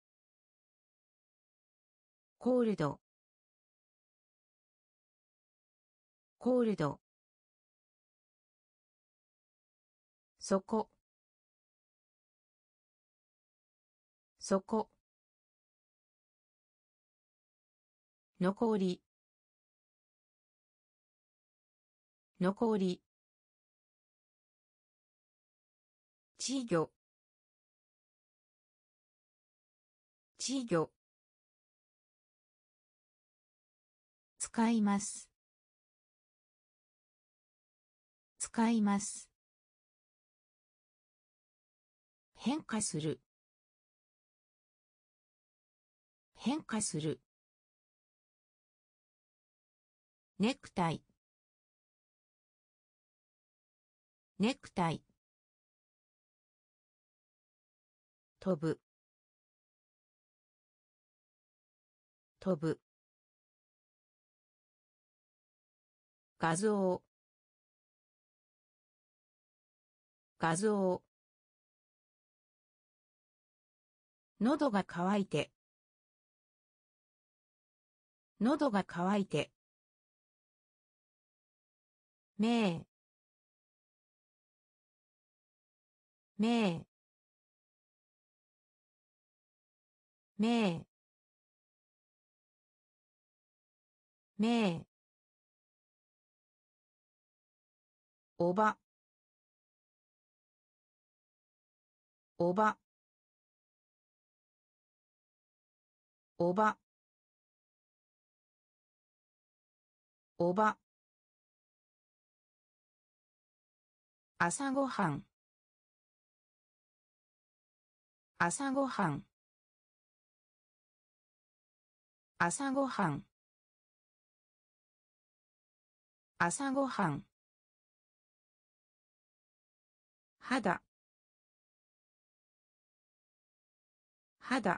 コールドコールドそこそこ残り残り稚魚稚魚使います使います変化する変化するネクタイネクタイ飛ぶ飛ぶ画像画像喉が渇いて喉が渇いてめめめめおばおばおばおば朝ごはん朝ごはん朝ごはん朝ごはん肌肌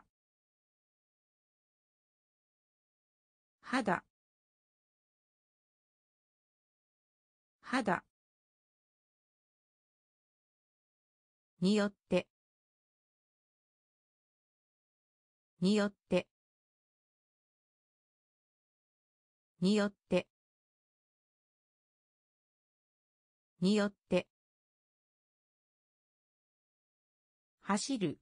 肌肌によってによってによってによって走る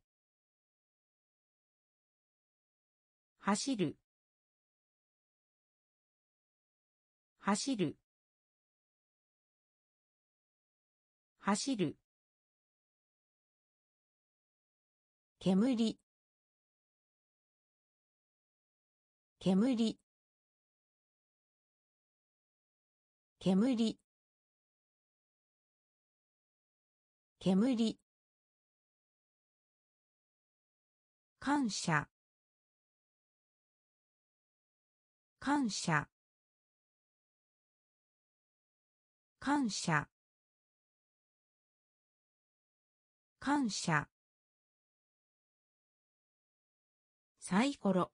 走る走る走る煙煙煙煙感謝感謝感謝感謝サイコロ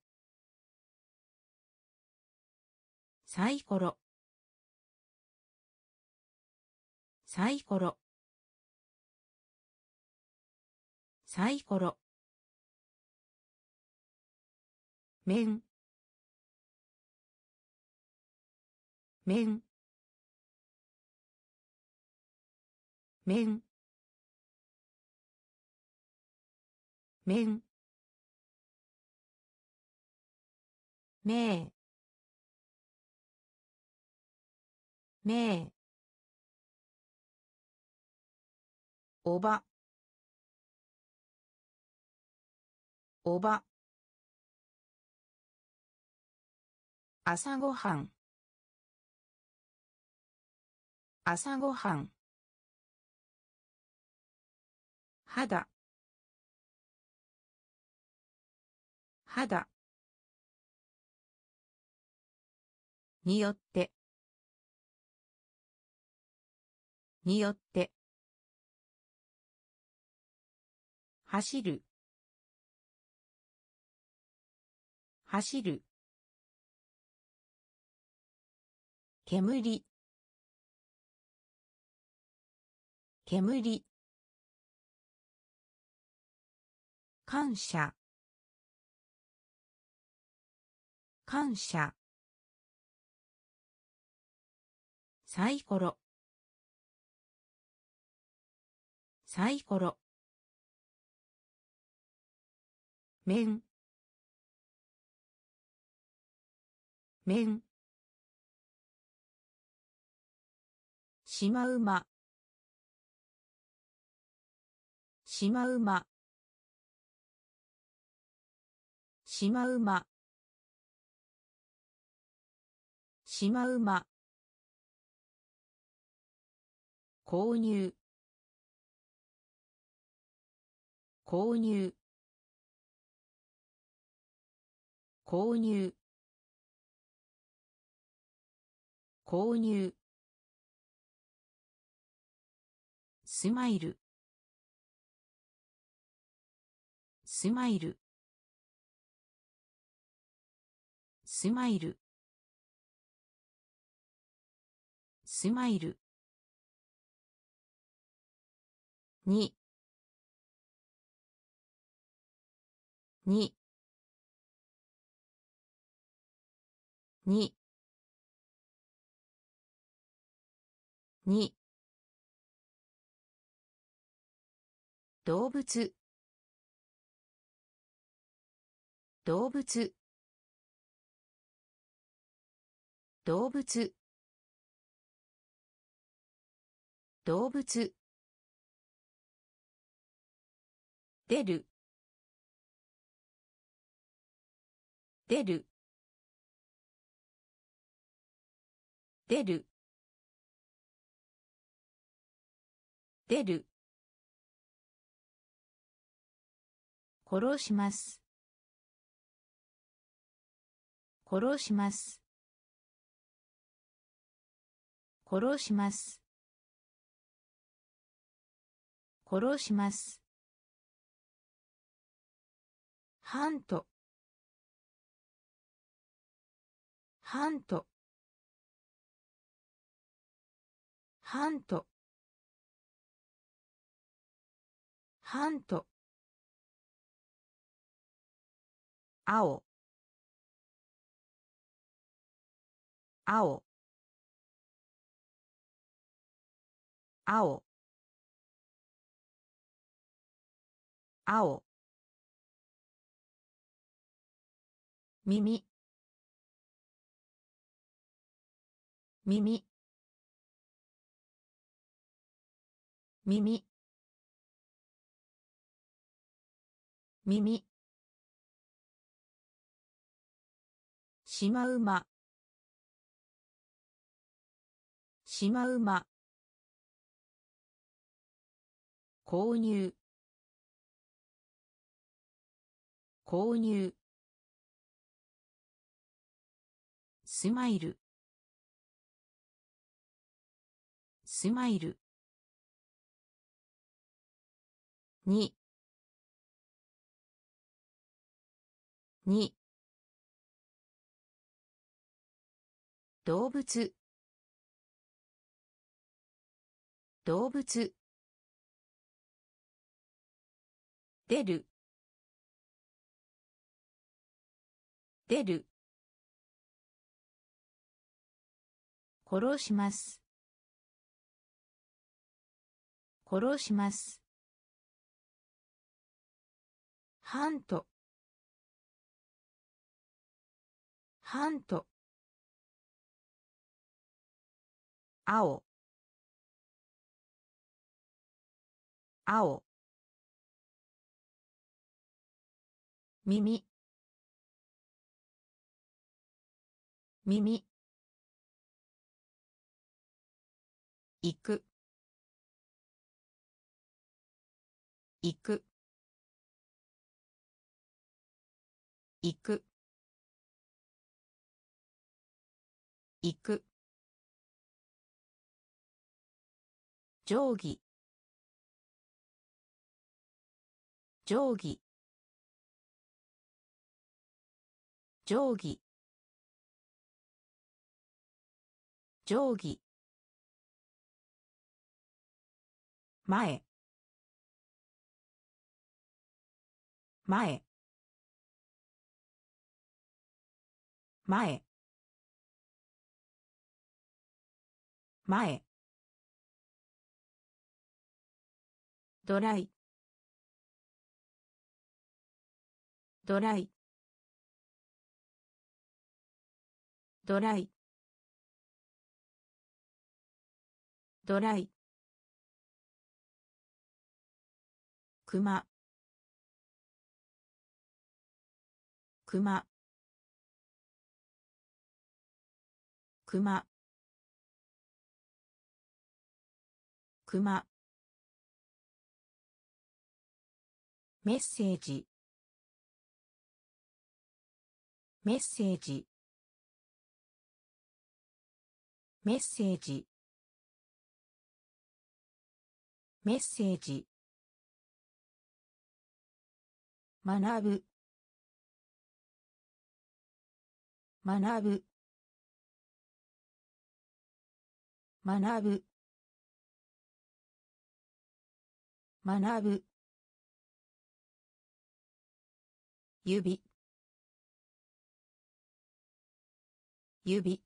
サイコロサイコロサイコロ面面面面めめおばおば朝ごはん朝ごはん。肌。肌。によって。によって。走る。走る。煙。煙。感謝。感謝。サイコロ。サイコロ。面。面。シマウマ。シマウマ。シマウマ。シマウマ。購入。購入。購入。購入。スマイル。スマイル。スマイル。スマイル。に。に。に。に。動物。動物。動物。動物。出る。出る。出る。出る。殺します。殺します。殺します。殺します。ハント。ハント。ハント。ハント。青。青。青。青。耳。耳。耳。耳。シマウマ。シマウマ。購入。購入。スマイル。スマイル。に。に。動物。動物。出る。出る。殺します。殺します。ハント。ハント。青。青。耳。耳。 行く行く行く行く定規定規定規定規前前前前ドライドライドライドライクマクマクマクマメッセージメッセージメッセージメッセージ学ぶ学ぶ学ぶ学ぶ指指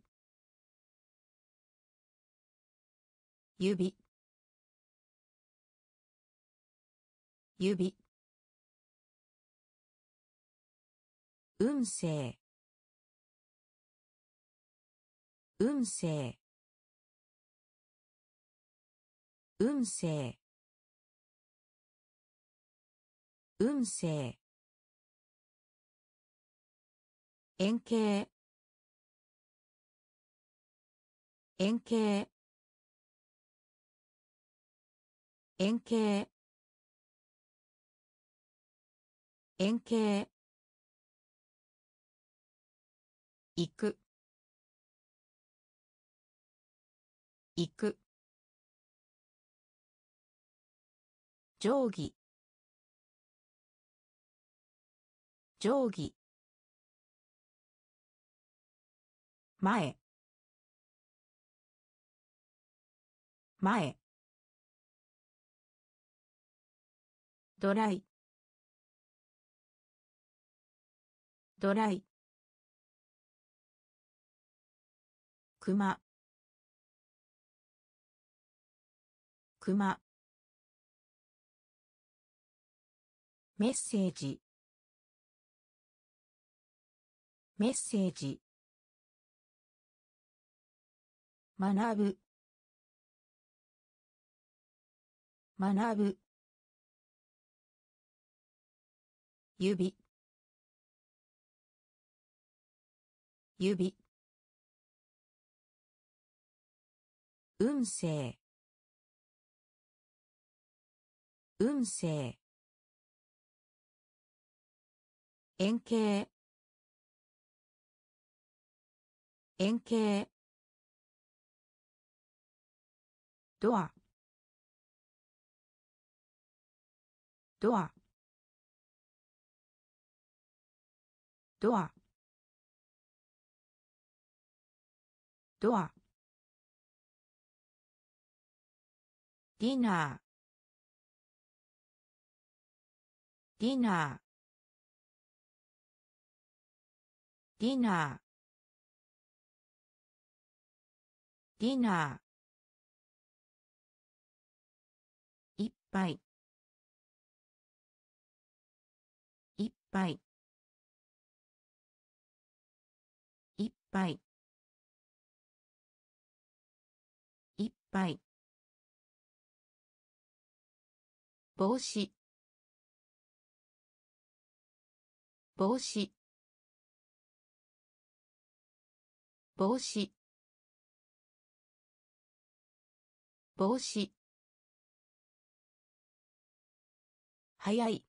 指指運勢運勢運勢運勢円形円形円形円形行く行く定規定規前前ドライドライクマクマメッセージメッセージ学ぶ学ぶ指指運勢運勢円形円形ドアドアドアドアディナーディナーディナーディナーいっぱいいっぱいいっぱいいっぱい帽子帽子帽子帽子早い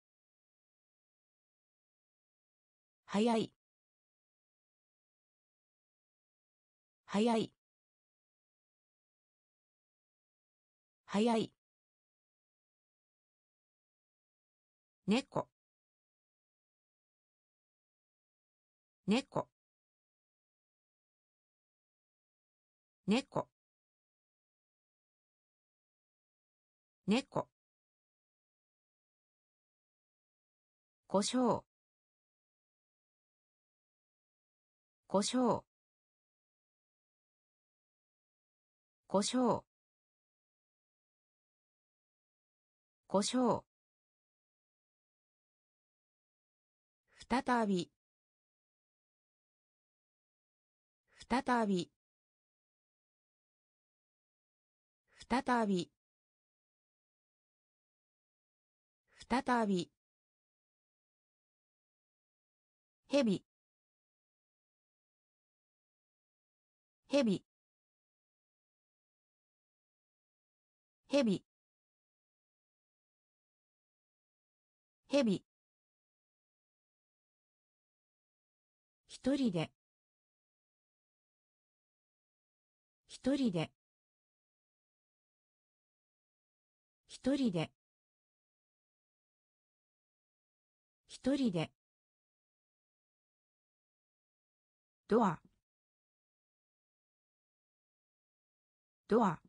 早い早い早い猫猫猫猫胡椒胡椒胡椒胡椒再び再び再び再びヘビヘビヘビヘビ一人で一人で一人で一人でドアドア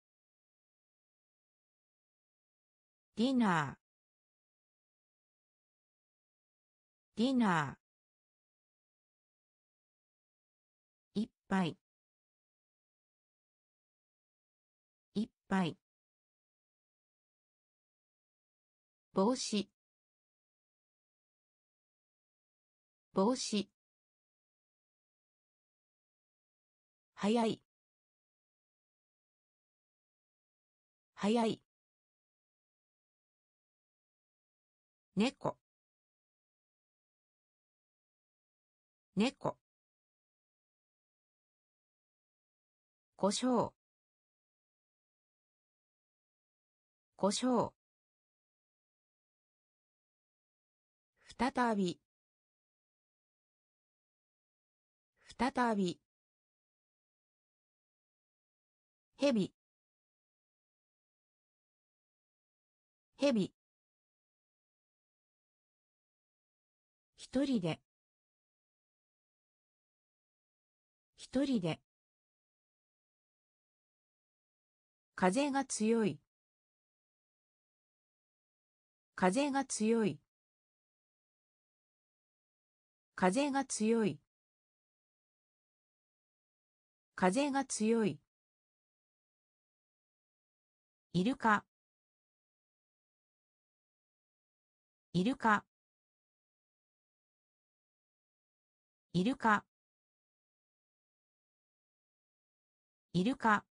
ディナーディナー一杯一杯帽子帽子早い早い猫猫胡椒胡椒再び再びヘビヘビ一人で一人で風が強い風が強い風が強い風が強いイルカイルカイルカイルカ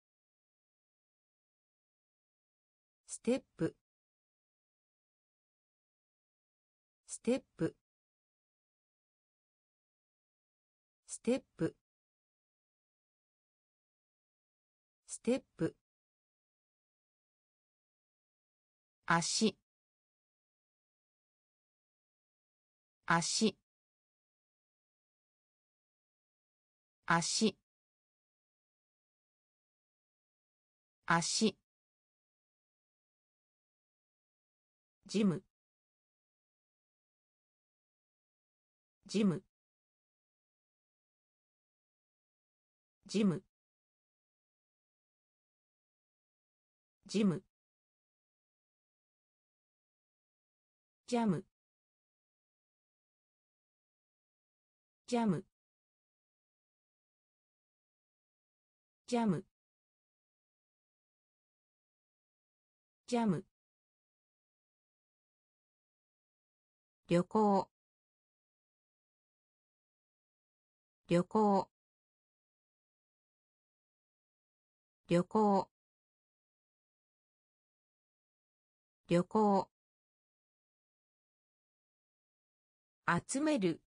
ステップステップステップステップ足足足足ジムジムジムジムジャムジャムジャムジャム旅行旅行旅行旅行集める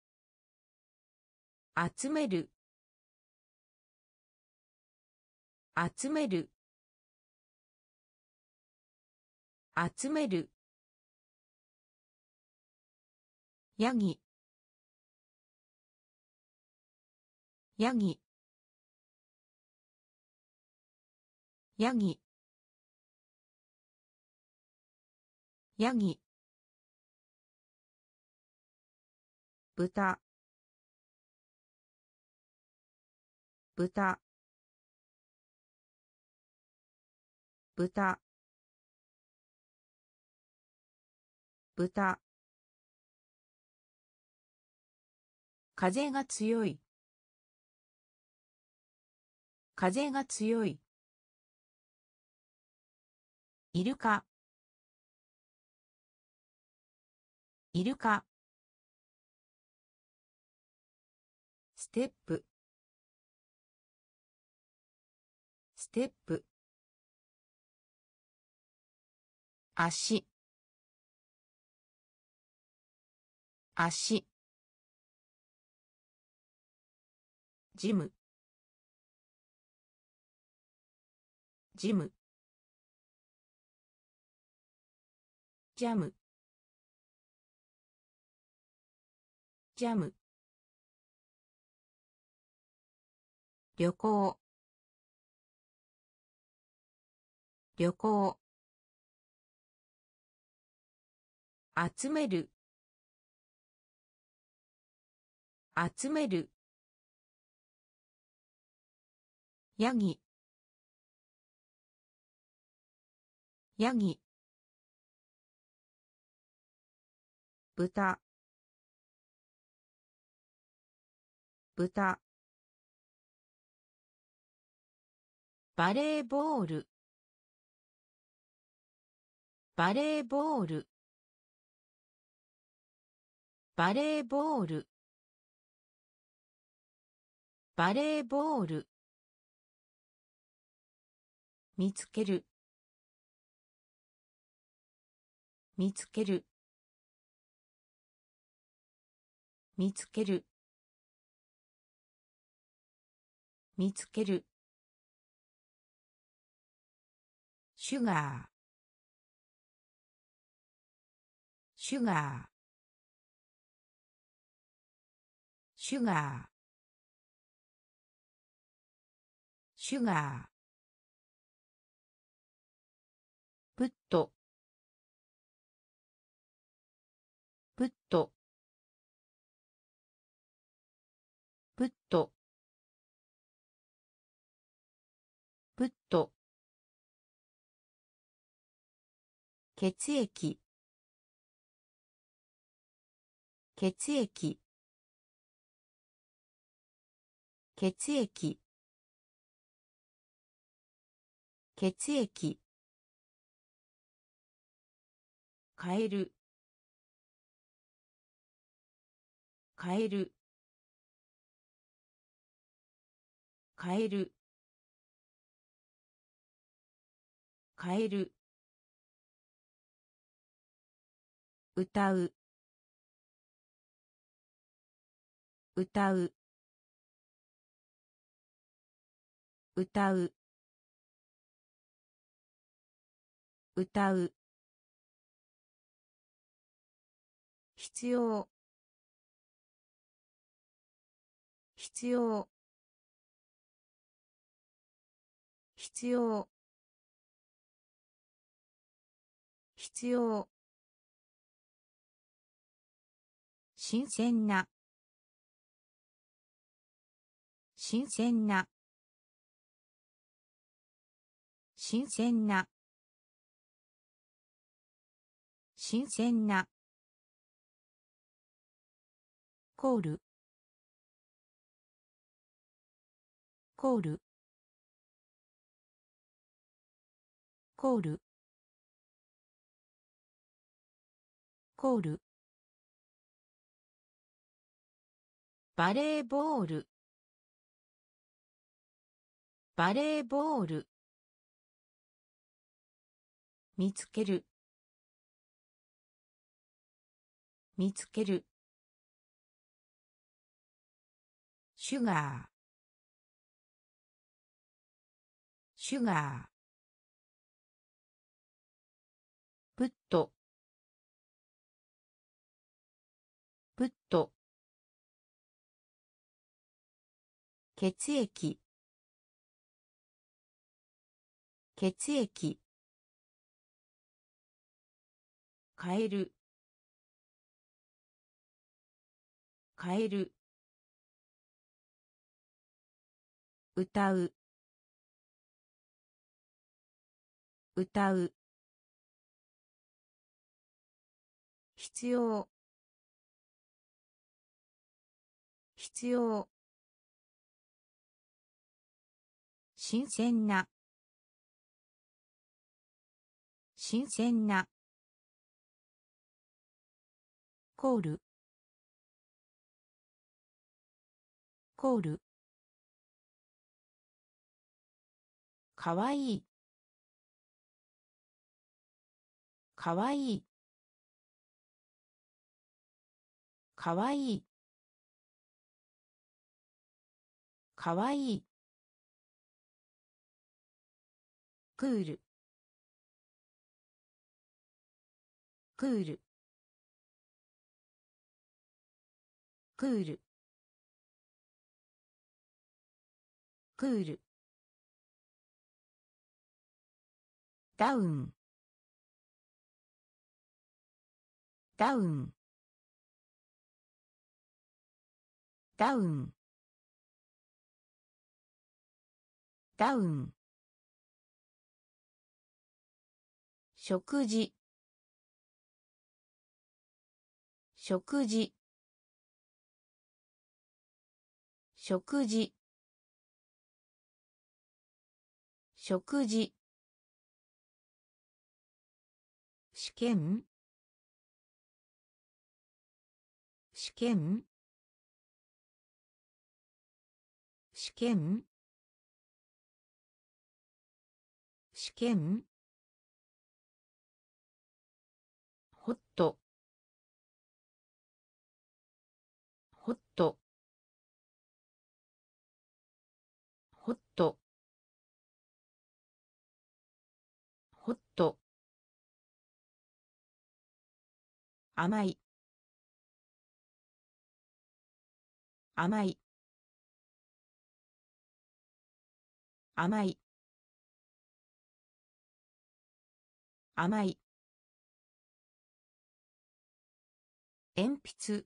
集める集める集めるヤギヤギヤギヤギ豚豚豚豚風が強い風が強いイルカイルカステップステップ足足ジムジムジャムジャム旅行旅行集める集めるヤギヤギ豚豚バレーボールバレーボールバレーボールバレーボール見つける見つける見つける見つけるシュガーシュガーシュガーシュガープットプットプットプット血液血液血液血液カエルカエルカエルカエル歌う歌う歌う歌う必要必要必要必要新鮮な新鮮な新鮮な新鮮なコールコールコールコールバレーボールバレーボール見つける見つけるシュガーシュガー、プット、プット、血液、血液、カエル、カエル、歌う、歌う、必要、必要、新鮮な、新鮮な、コール、コール、かわいい、かわいい、かわいい、かわいい、クール、クール、クール、クール、ダウン、ダウン、ダウン、ダウン、食事、食事、食事、食事、試験、試験、試験、試験、ホット、ホット、ホット、ホット、甘い、甘い、甘い、甘い、鉛筆、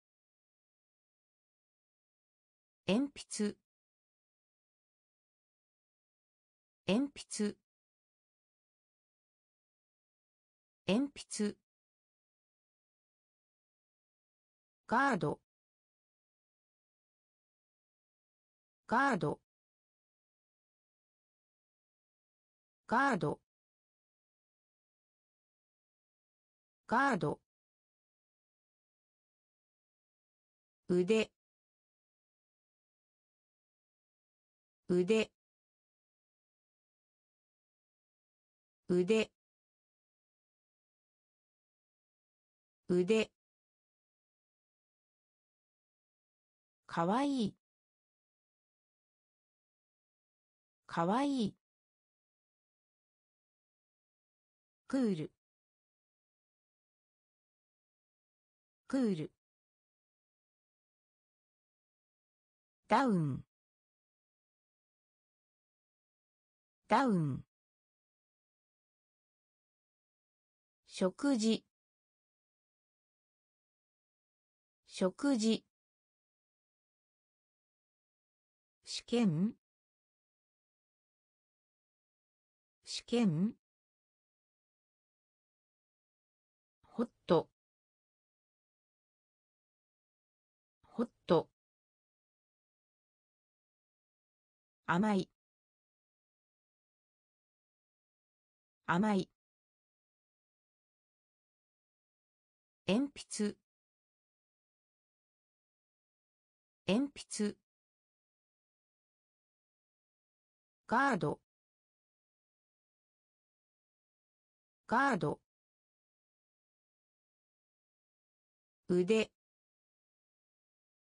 鉛筆、鉛筆、鉛筆、ガード、ガード、ガード、ガード、腕、腕、腕、腕、かわいい、かわいい、クール、クール、ダウン、ダウン、食事、食事、試験、試験、ホット、ホット、甘い、甘い、鉛筆、鉛筆、ガード、ガード、腕、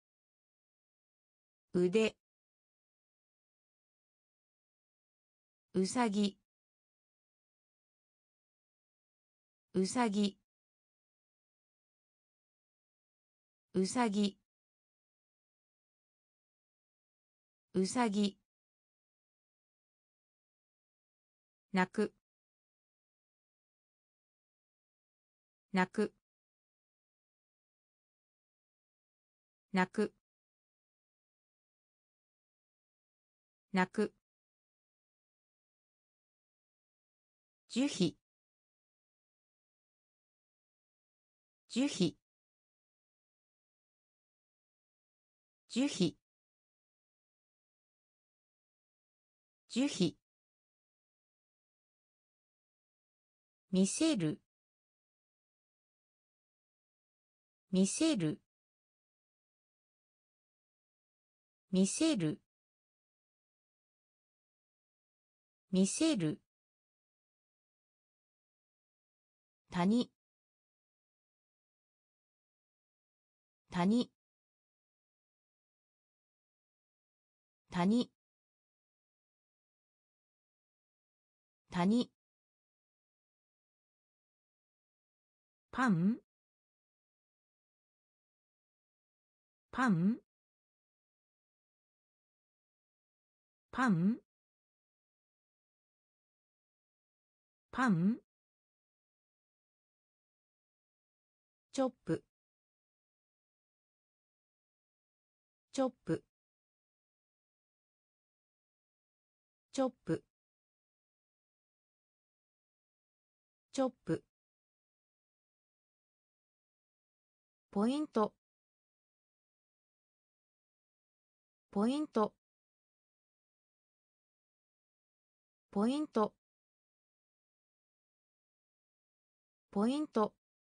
腕、 うさぎうさぎうさぎうさぎ泣く泣く泣く泣く樹皮樹皮樹皮樹皮見せる見せる見せる見せる谷谷谷谷パンパンパンパンチョップチョップチョップチョップポイントポイントポイントポイント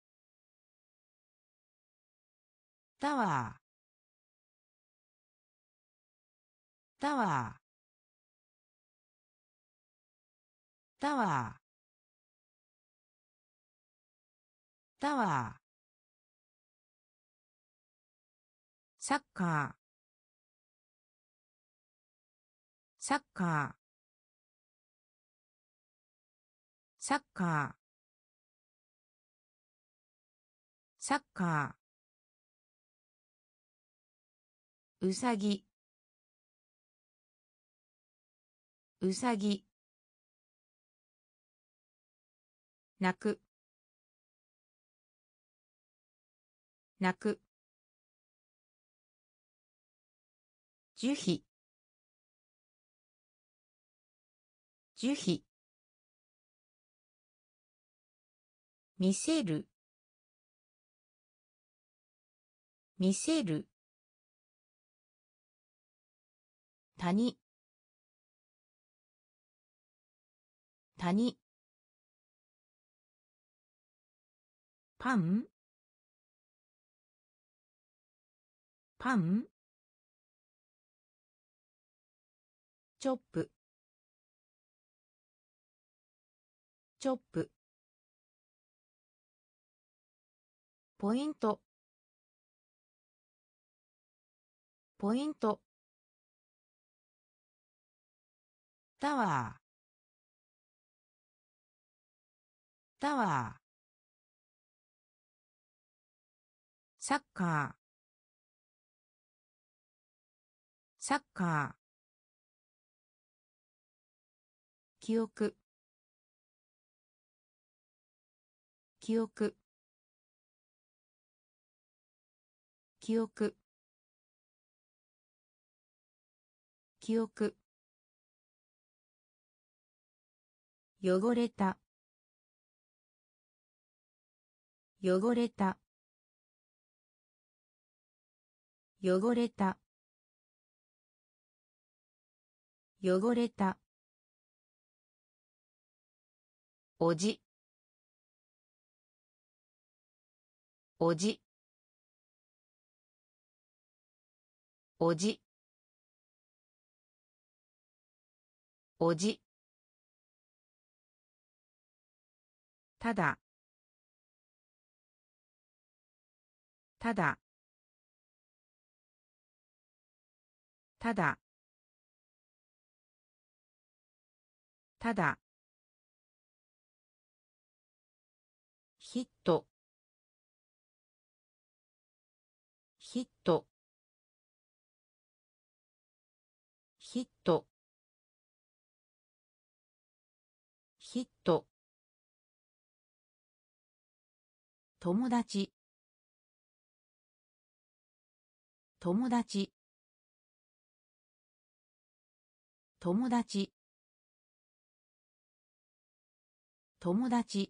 タワータワータワータワーサッカーサッカーサッカーサッカーうさぎうさぎ泣く泣く樹皮樹皮見せる見せる谷谷パンパンチョップチョップポイントポイントタワータワーサッカーサッカー記憶記憶記憶記憶汚れた汚れた汚れた汚れたおじおじおじおじただただただただヒットヒットヒットヒット友達友達友達友達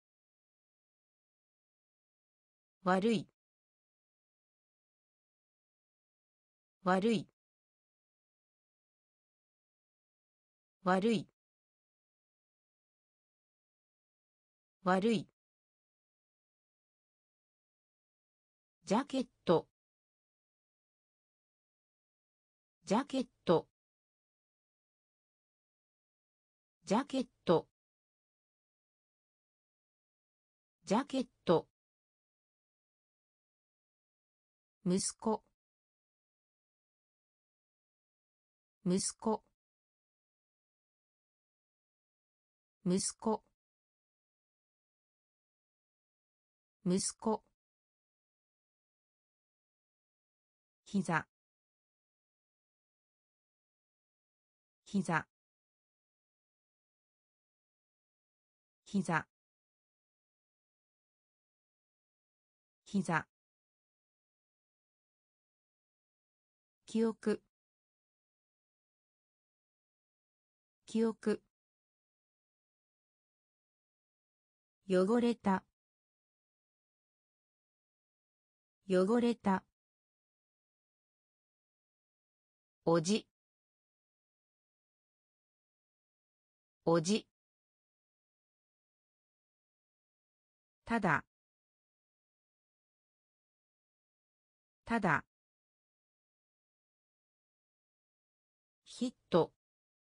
悪い悪い悪い悪いジャケットジャケットジャケットジャケット息子息子息子息子膝膝膝膝記憶記憶汚れた汚れたおじおじただただヒット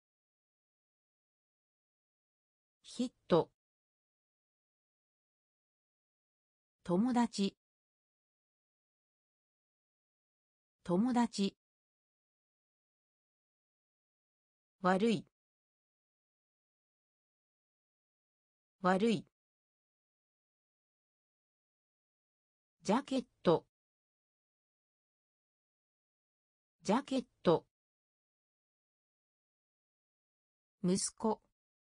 ヒット友達友達悪い悪いジャケットジャケット息子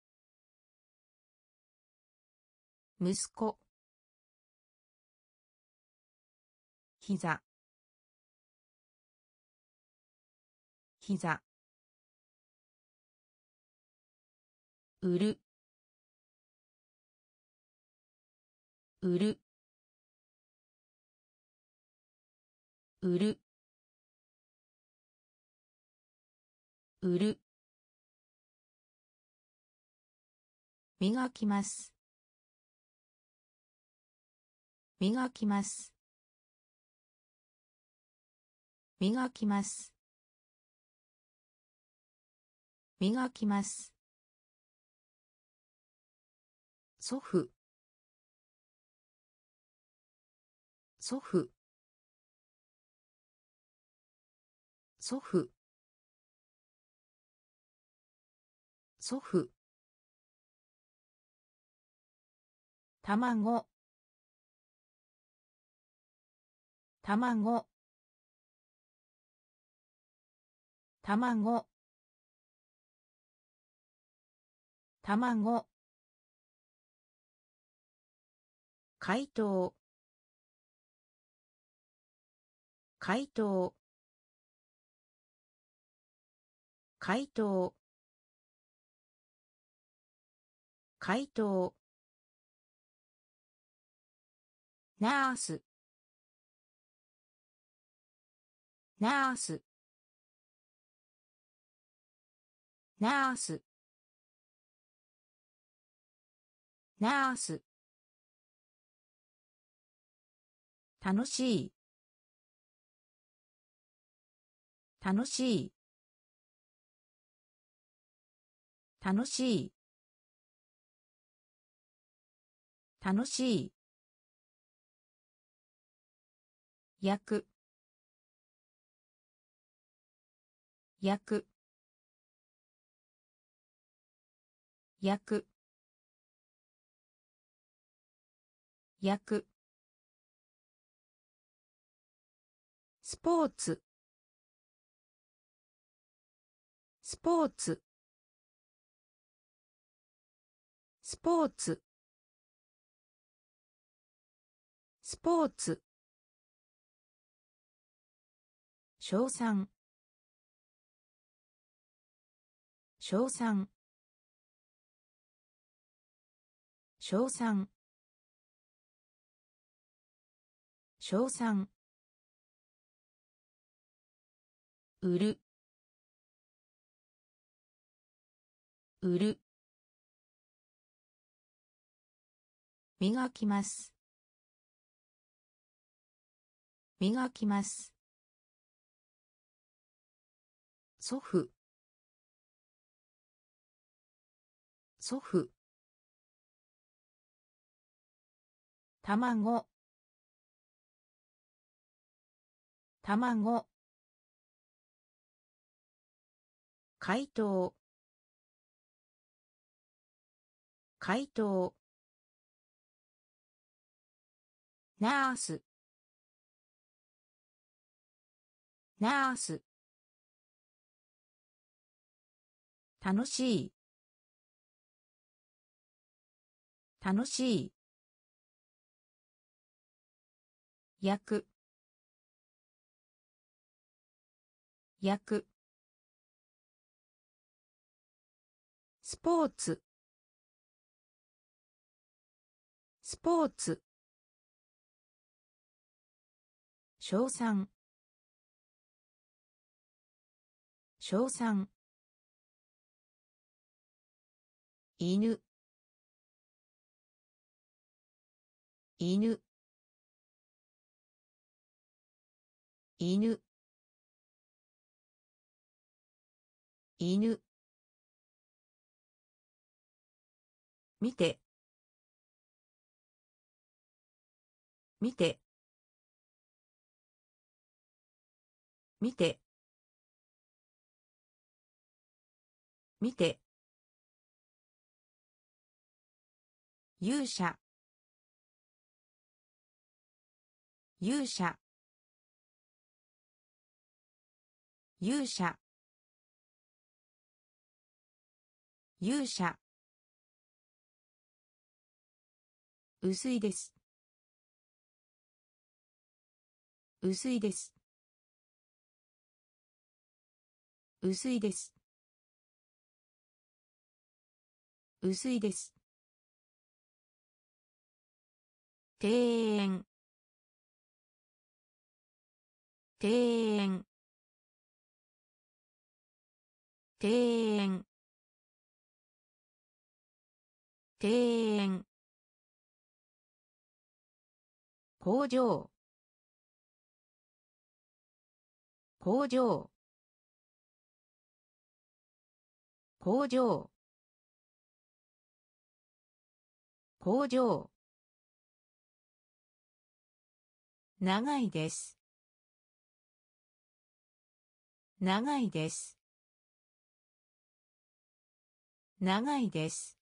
息子膝膝売る売る売る売る磨きます磨きます磨きます磨きます祖父祖父祖父祖父卵卵卵卵回答回答回答回答ナースナースナースナース楽しい楽しい楽しい楽しい焼く焼く焼く焼くスポーツスポーツスポーツスポーツ称賛称賛称賛称賛売る売る磨きます磨きます祖父祖父卵卵回答回答ナースナース楽しい楽しい焼く焼くスポーツスポーツ称賛称賛犬犬犬犬見て見て見て見て勇者勇者勇者勇者薄いです薄いです薄いです薄いです庭園庭園庭園庭園工場工場工場工場長いです長いです長いです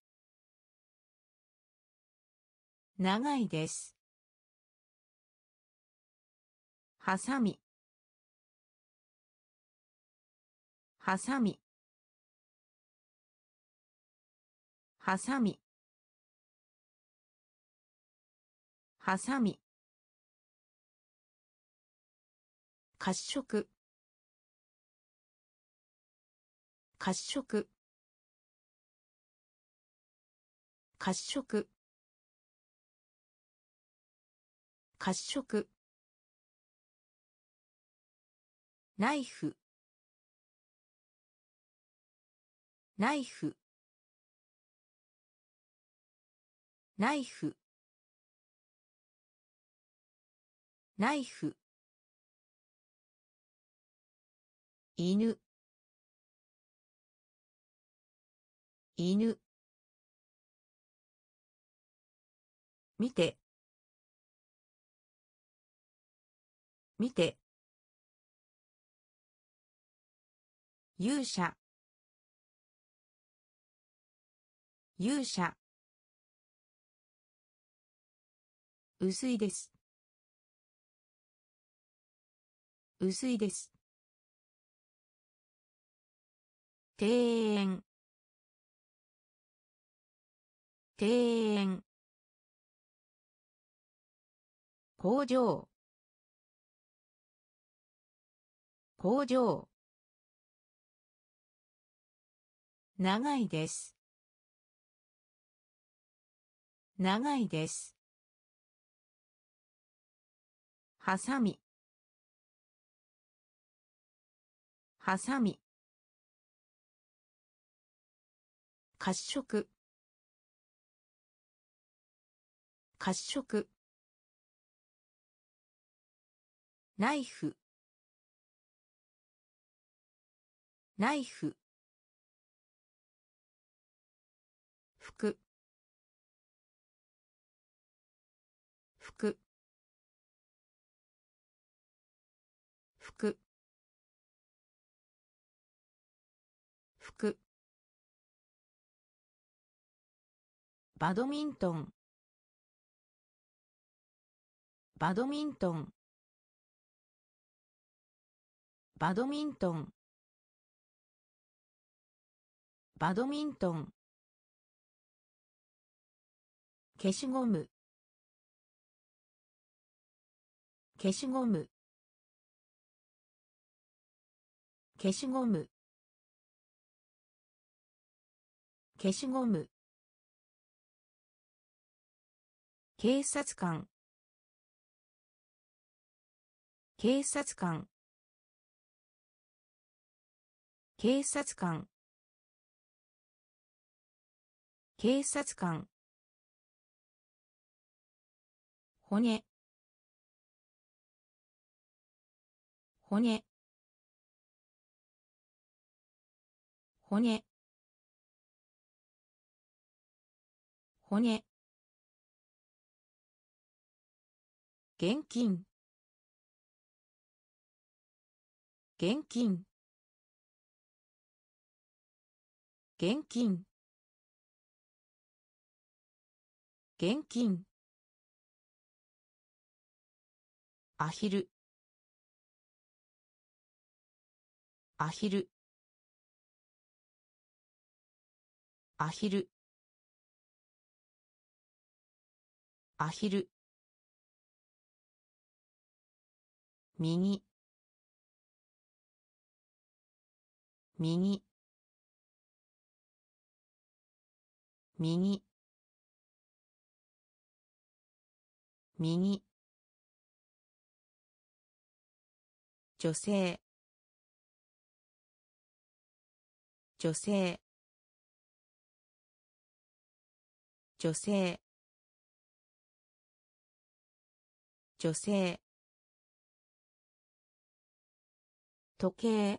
長いですはさみはさみはさみはさみ褐色褐色褐色褐色ナイフナイフナイフナイフ犬犬見て見て勇者勇者、薄いです、薄いです、庭園、庭園、工場、工場、長いです、長いです、はさみ、はさみ、褐色、褐色、ナイフ、ナイフ、服、服、服、服、バドミントン、バドミントン、バドミントン、バドミントン、消しゴム、消しゴム、消しゴム、消しゴム、警察官、警察官、警察官、警察官、骨、骨、骨、骨、現金、現金、現金、現金、アヒル、アヒル、アヒル、アヒル、右、右、右、右、女性、女性、女性、女性、時計、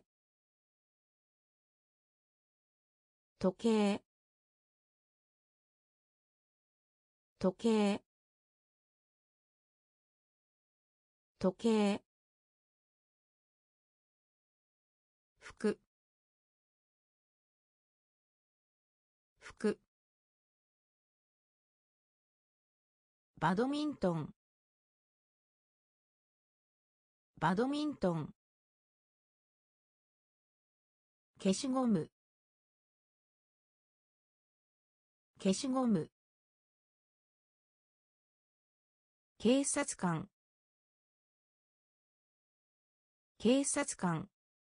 時計、時計、時計、服、服、バドミントン、バドミントン、消しゴム、消しゴム、警察官、警察官、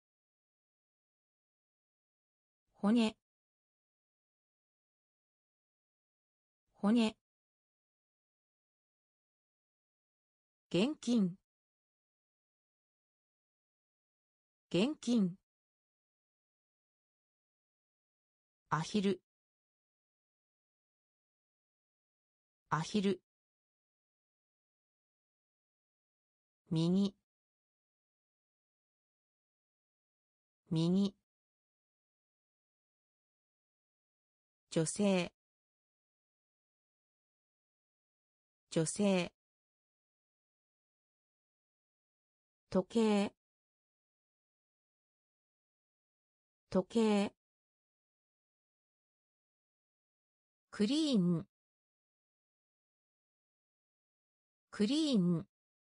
骨、骨、現金、現金、アヒル、アヒル、右、右、女性、女性、時計、時計、 クリーンクリーン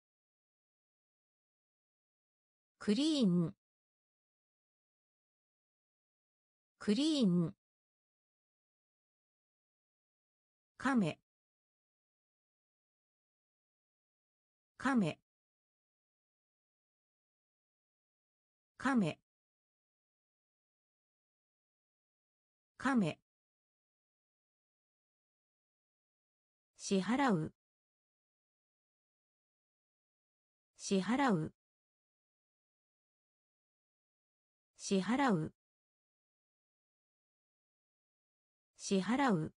クリーンクリーンカメカメカメカメ支払う支払う支払う支払う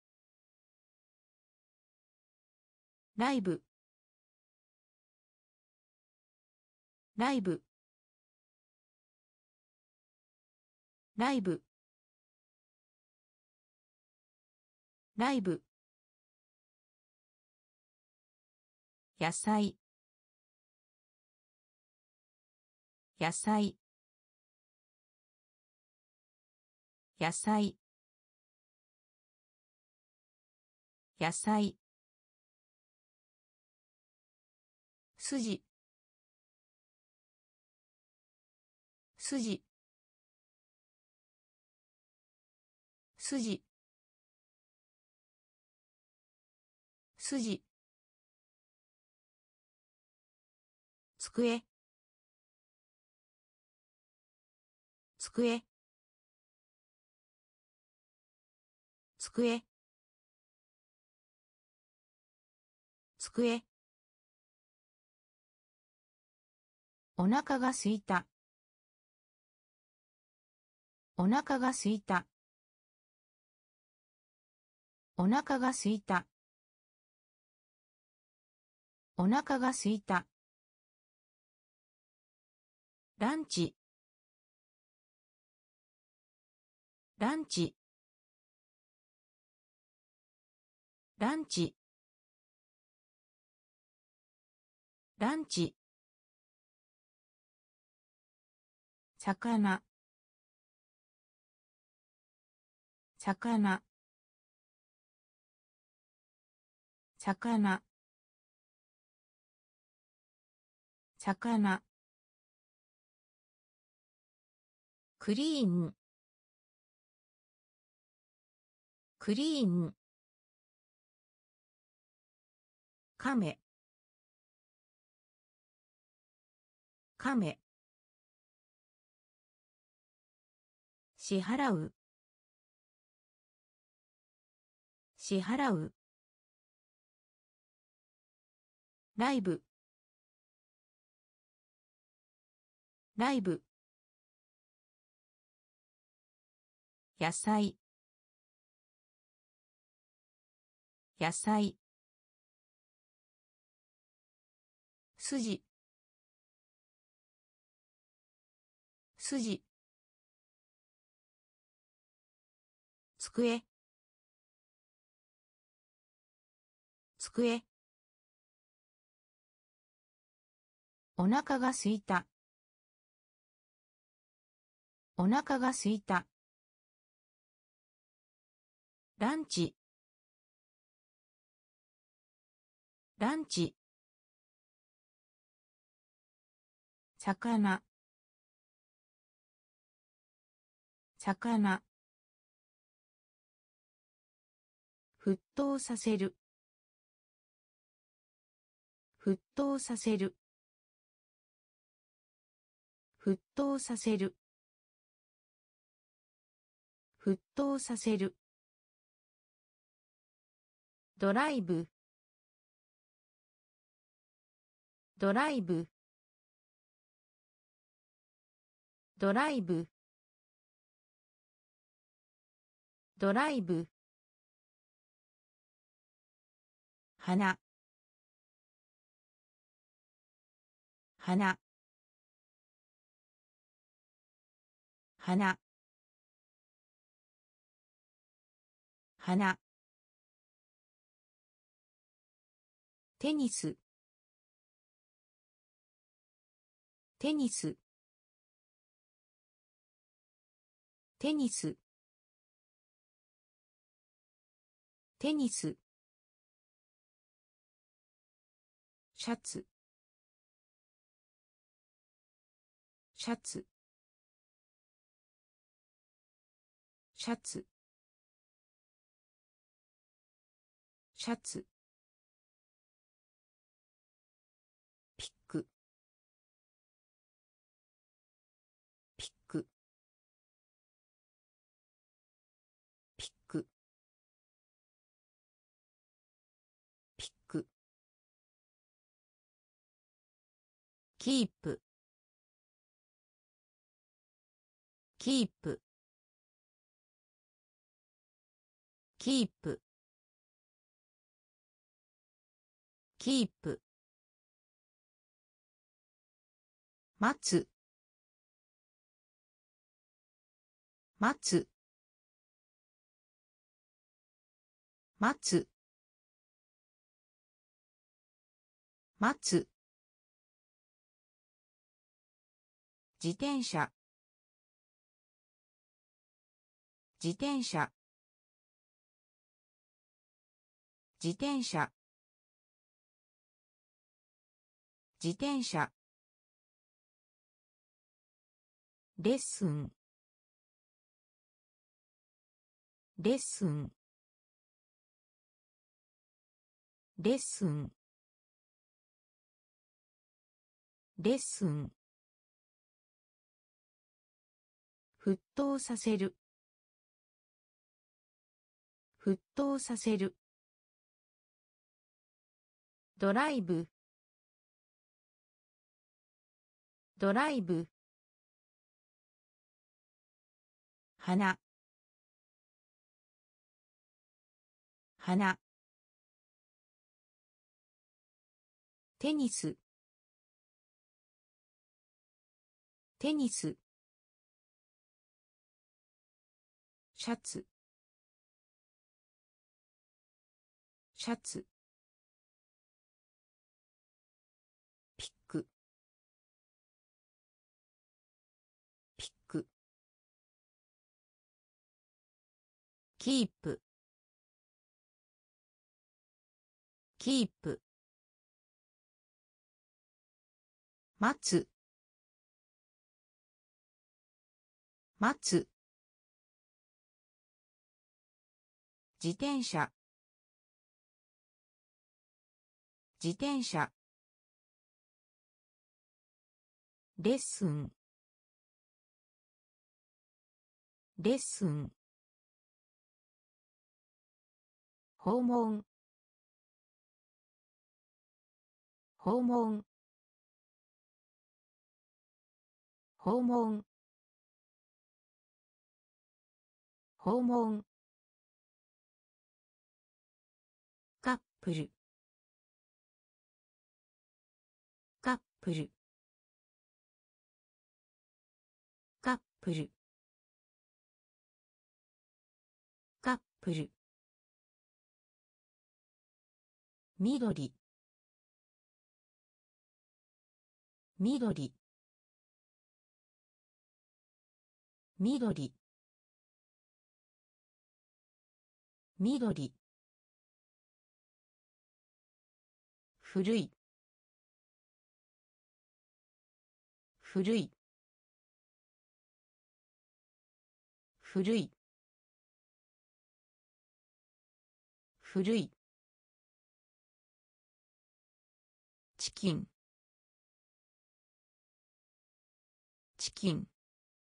ライブライブライブライブ野菜野菜野菜野菜筋筋筋筋机机机机お腹が空いたお腹が空いたお腹が空いたお腹が空いたランチランチランチランチ魚魚魚魚クリーンクリーンカメカメ支払う支払うライブライブ野菜野菜筋筋机机お腹が空いたお腹が空いたランチランチ魚魚沸騰させる沸騰させる沸騰させる沸騰させるドライブドライブドライブドライブ花花花花テニステニステニステニスシャツシャツシャツシャツピックピックピックピックキープキープキープキープ待つ待つ待つ待つ自転車自転車自転車自転車レッスンレッスンレッスンレッスン沸騰させる沸騰させるドライブドライブ花花テニステニスシャツシャツピックピックキープキープ待つ待つ自転車自転車レッスンレッスン訪問訪問訪問訪問カップルカップルカップルカップル緑緑緑緑古い古い古い古いチキンチキン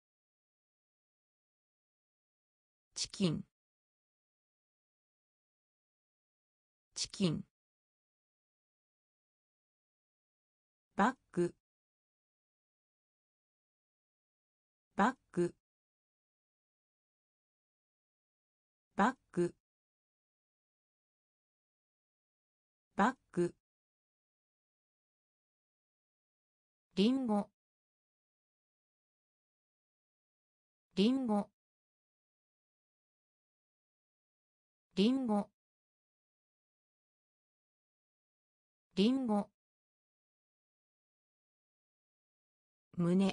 チキンチキンバッグバッグバッグバッグリンゴリンゴリンゴリンゴ胸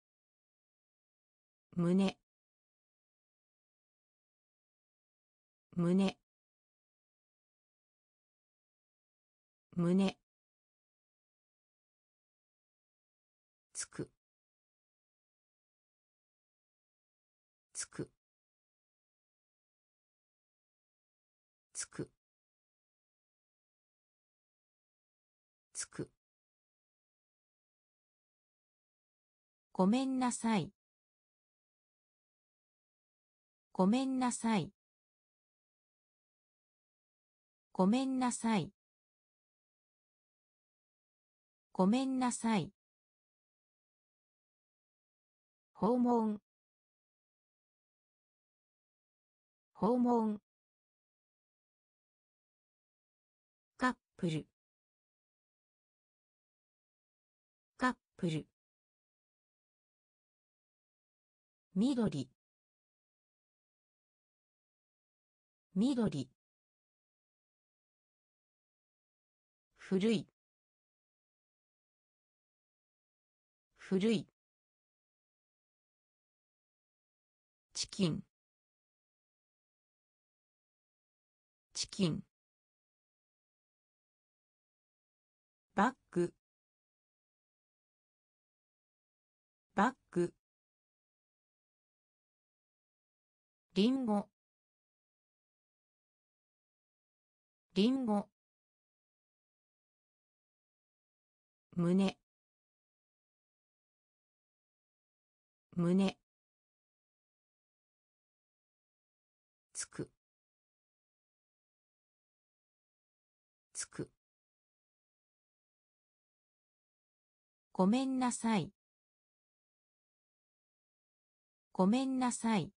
胸胸胸つくつくつくつくごめんなさいごめんなさいごめんなさいごめんなさい訪問訪問カップルカップル緑緑古い古いチキンチキンバッグバッグリンゴリンゴ胸胸つくつくごめんなさいごめんなさい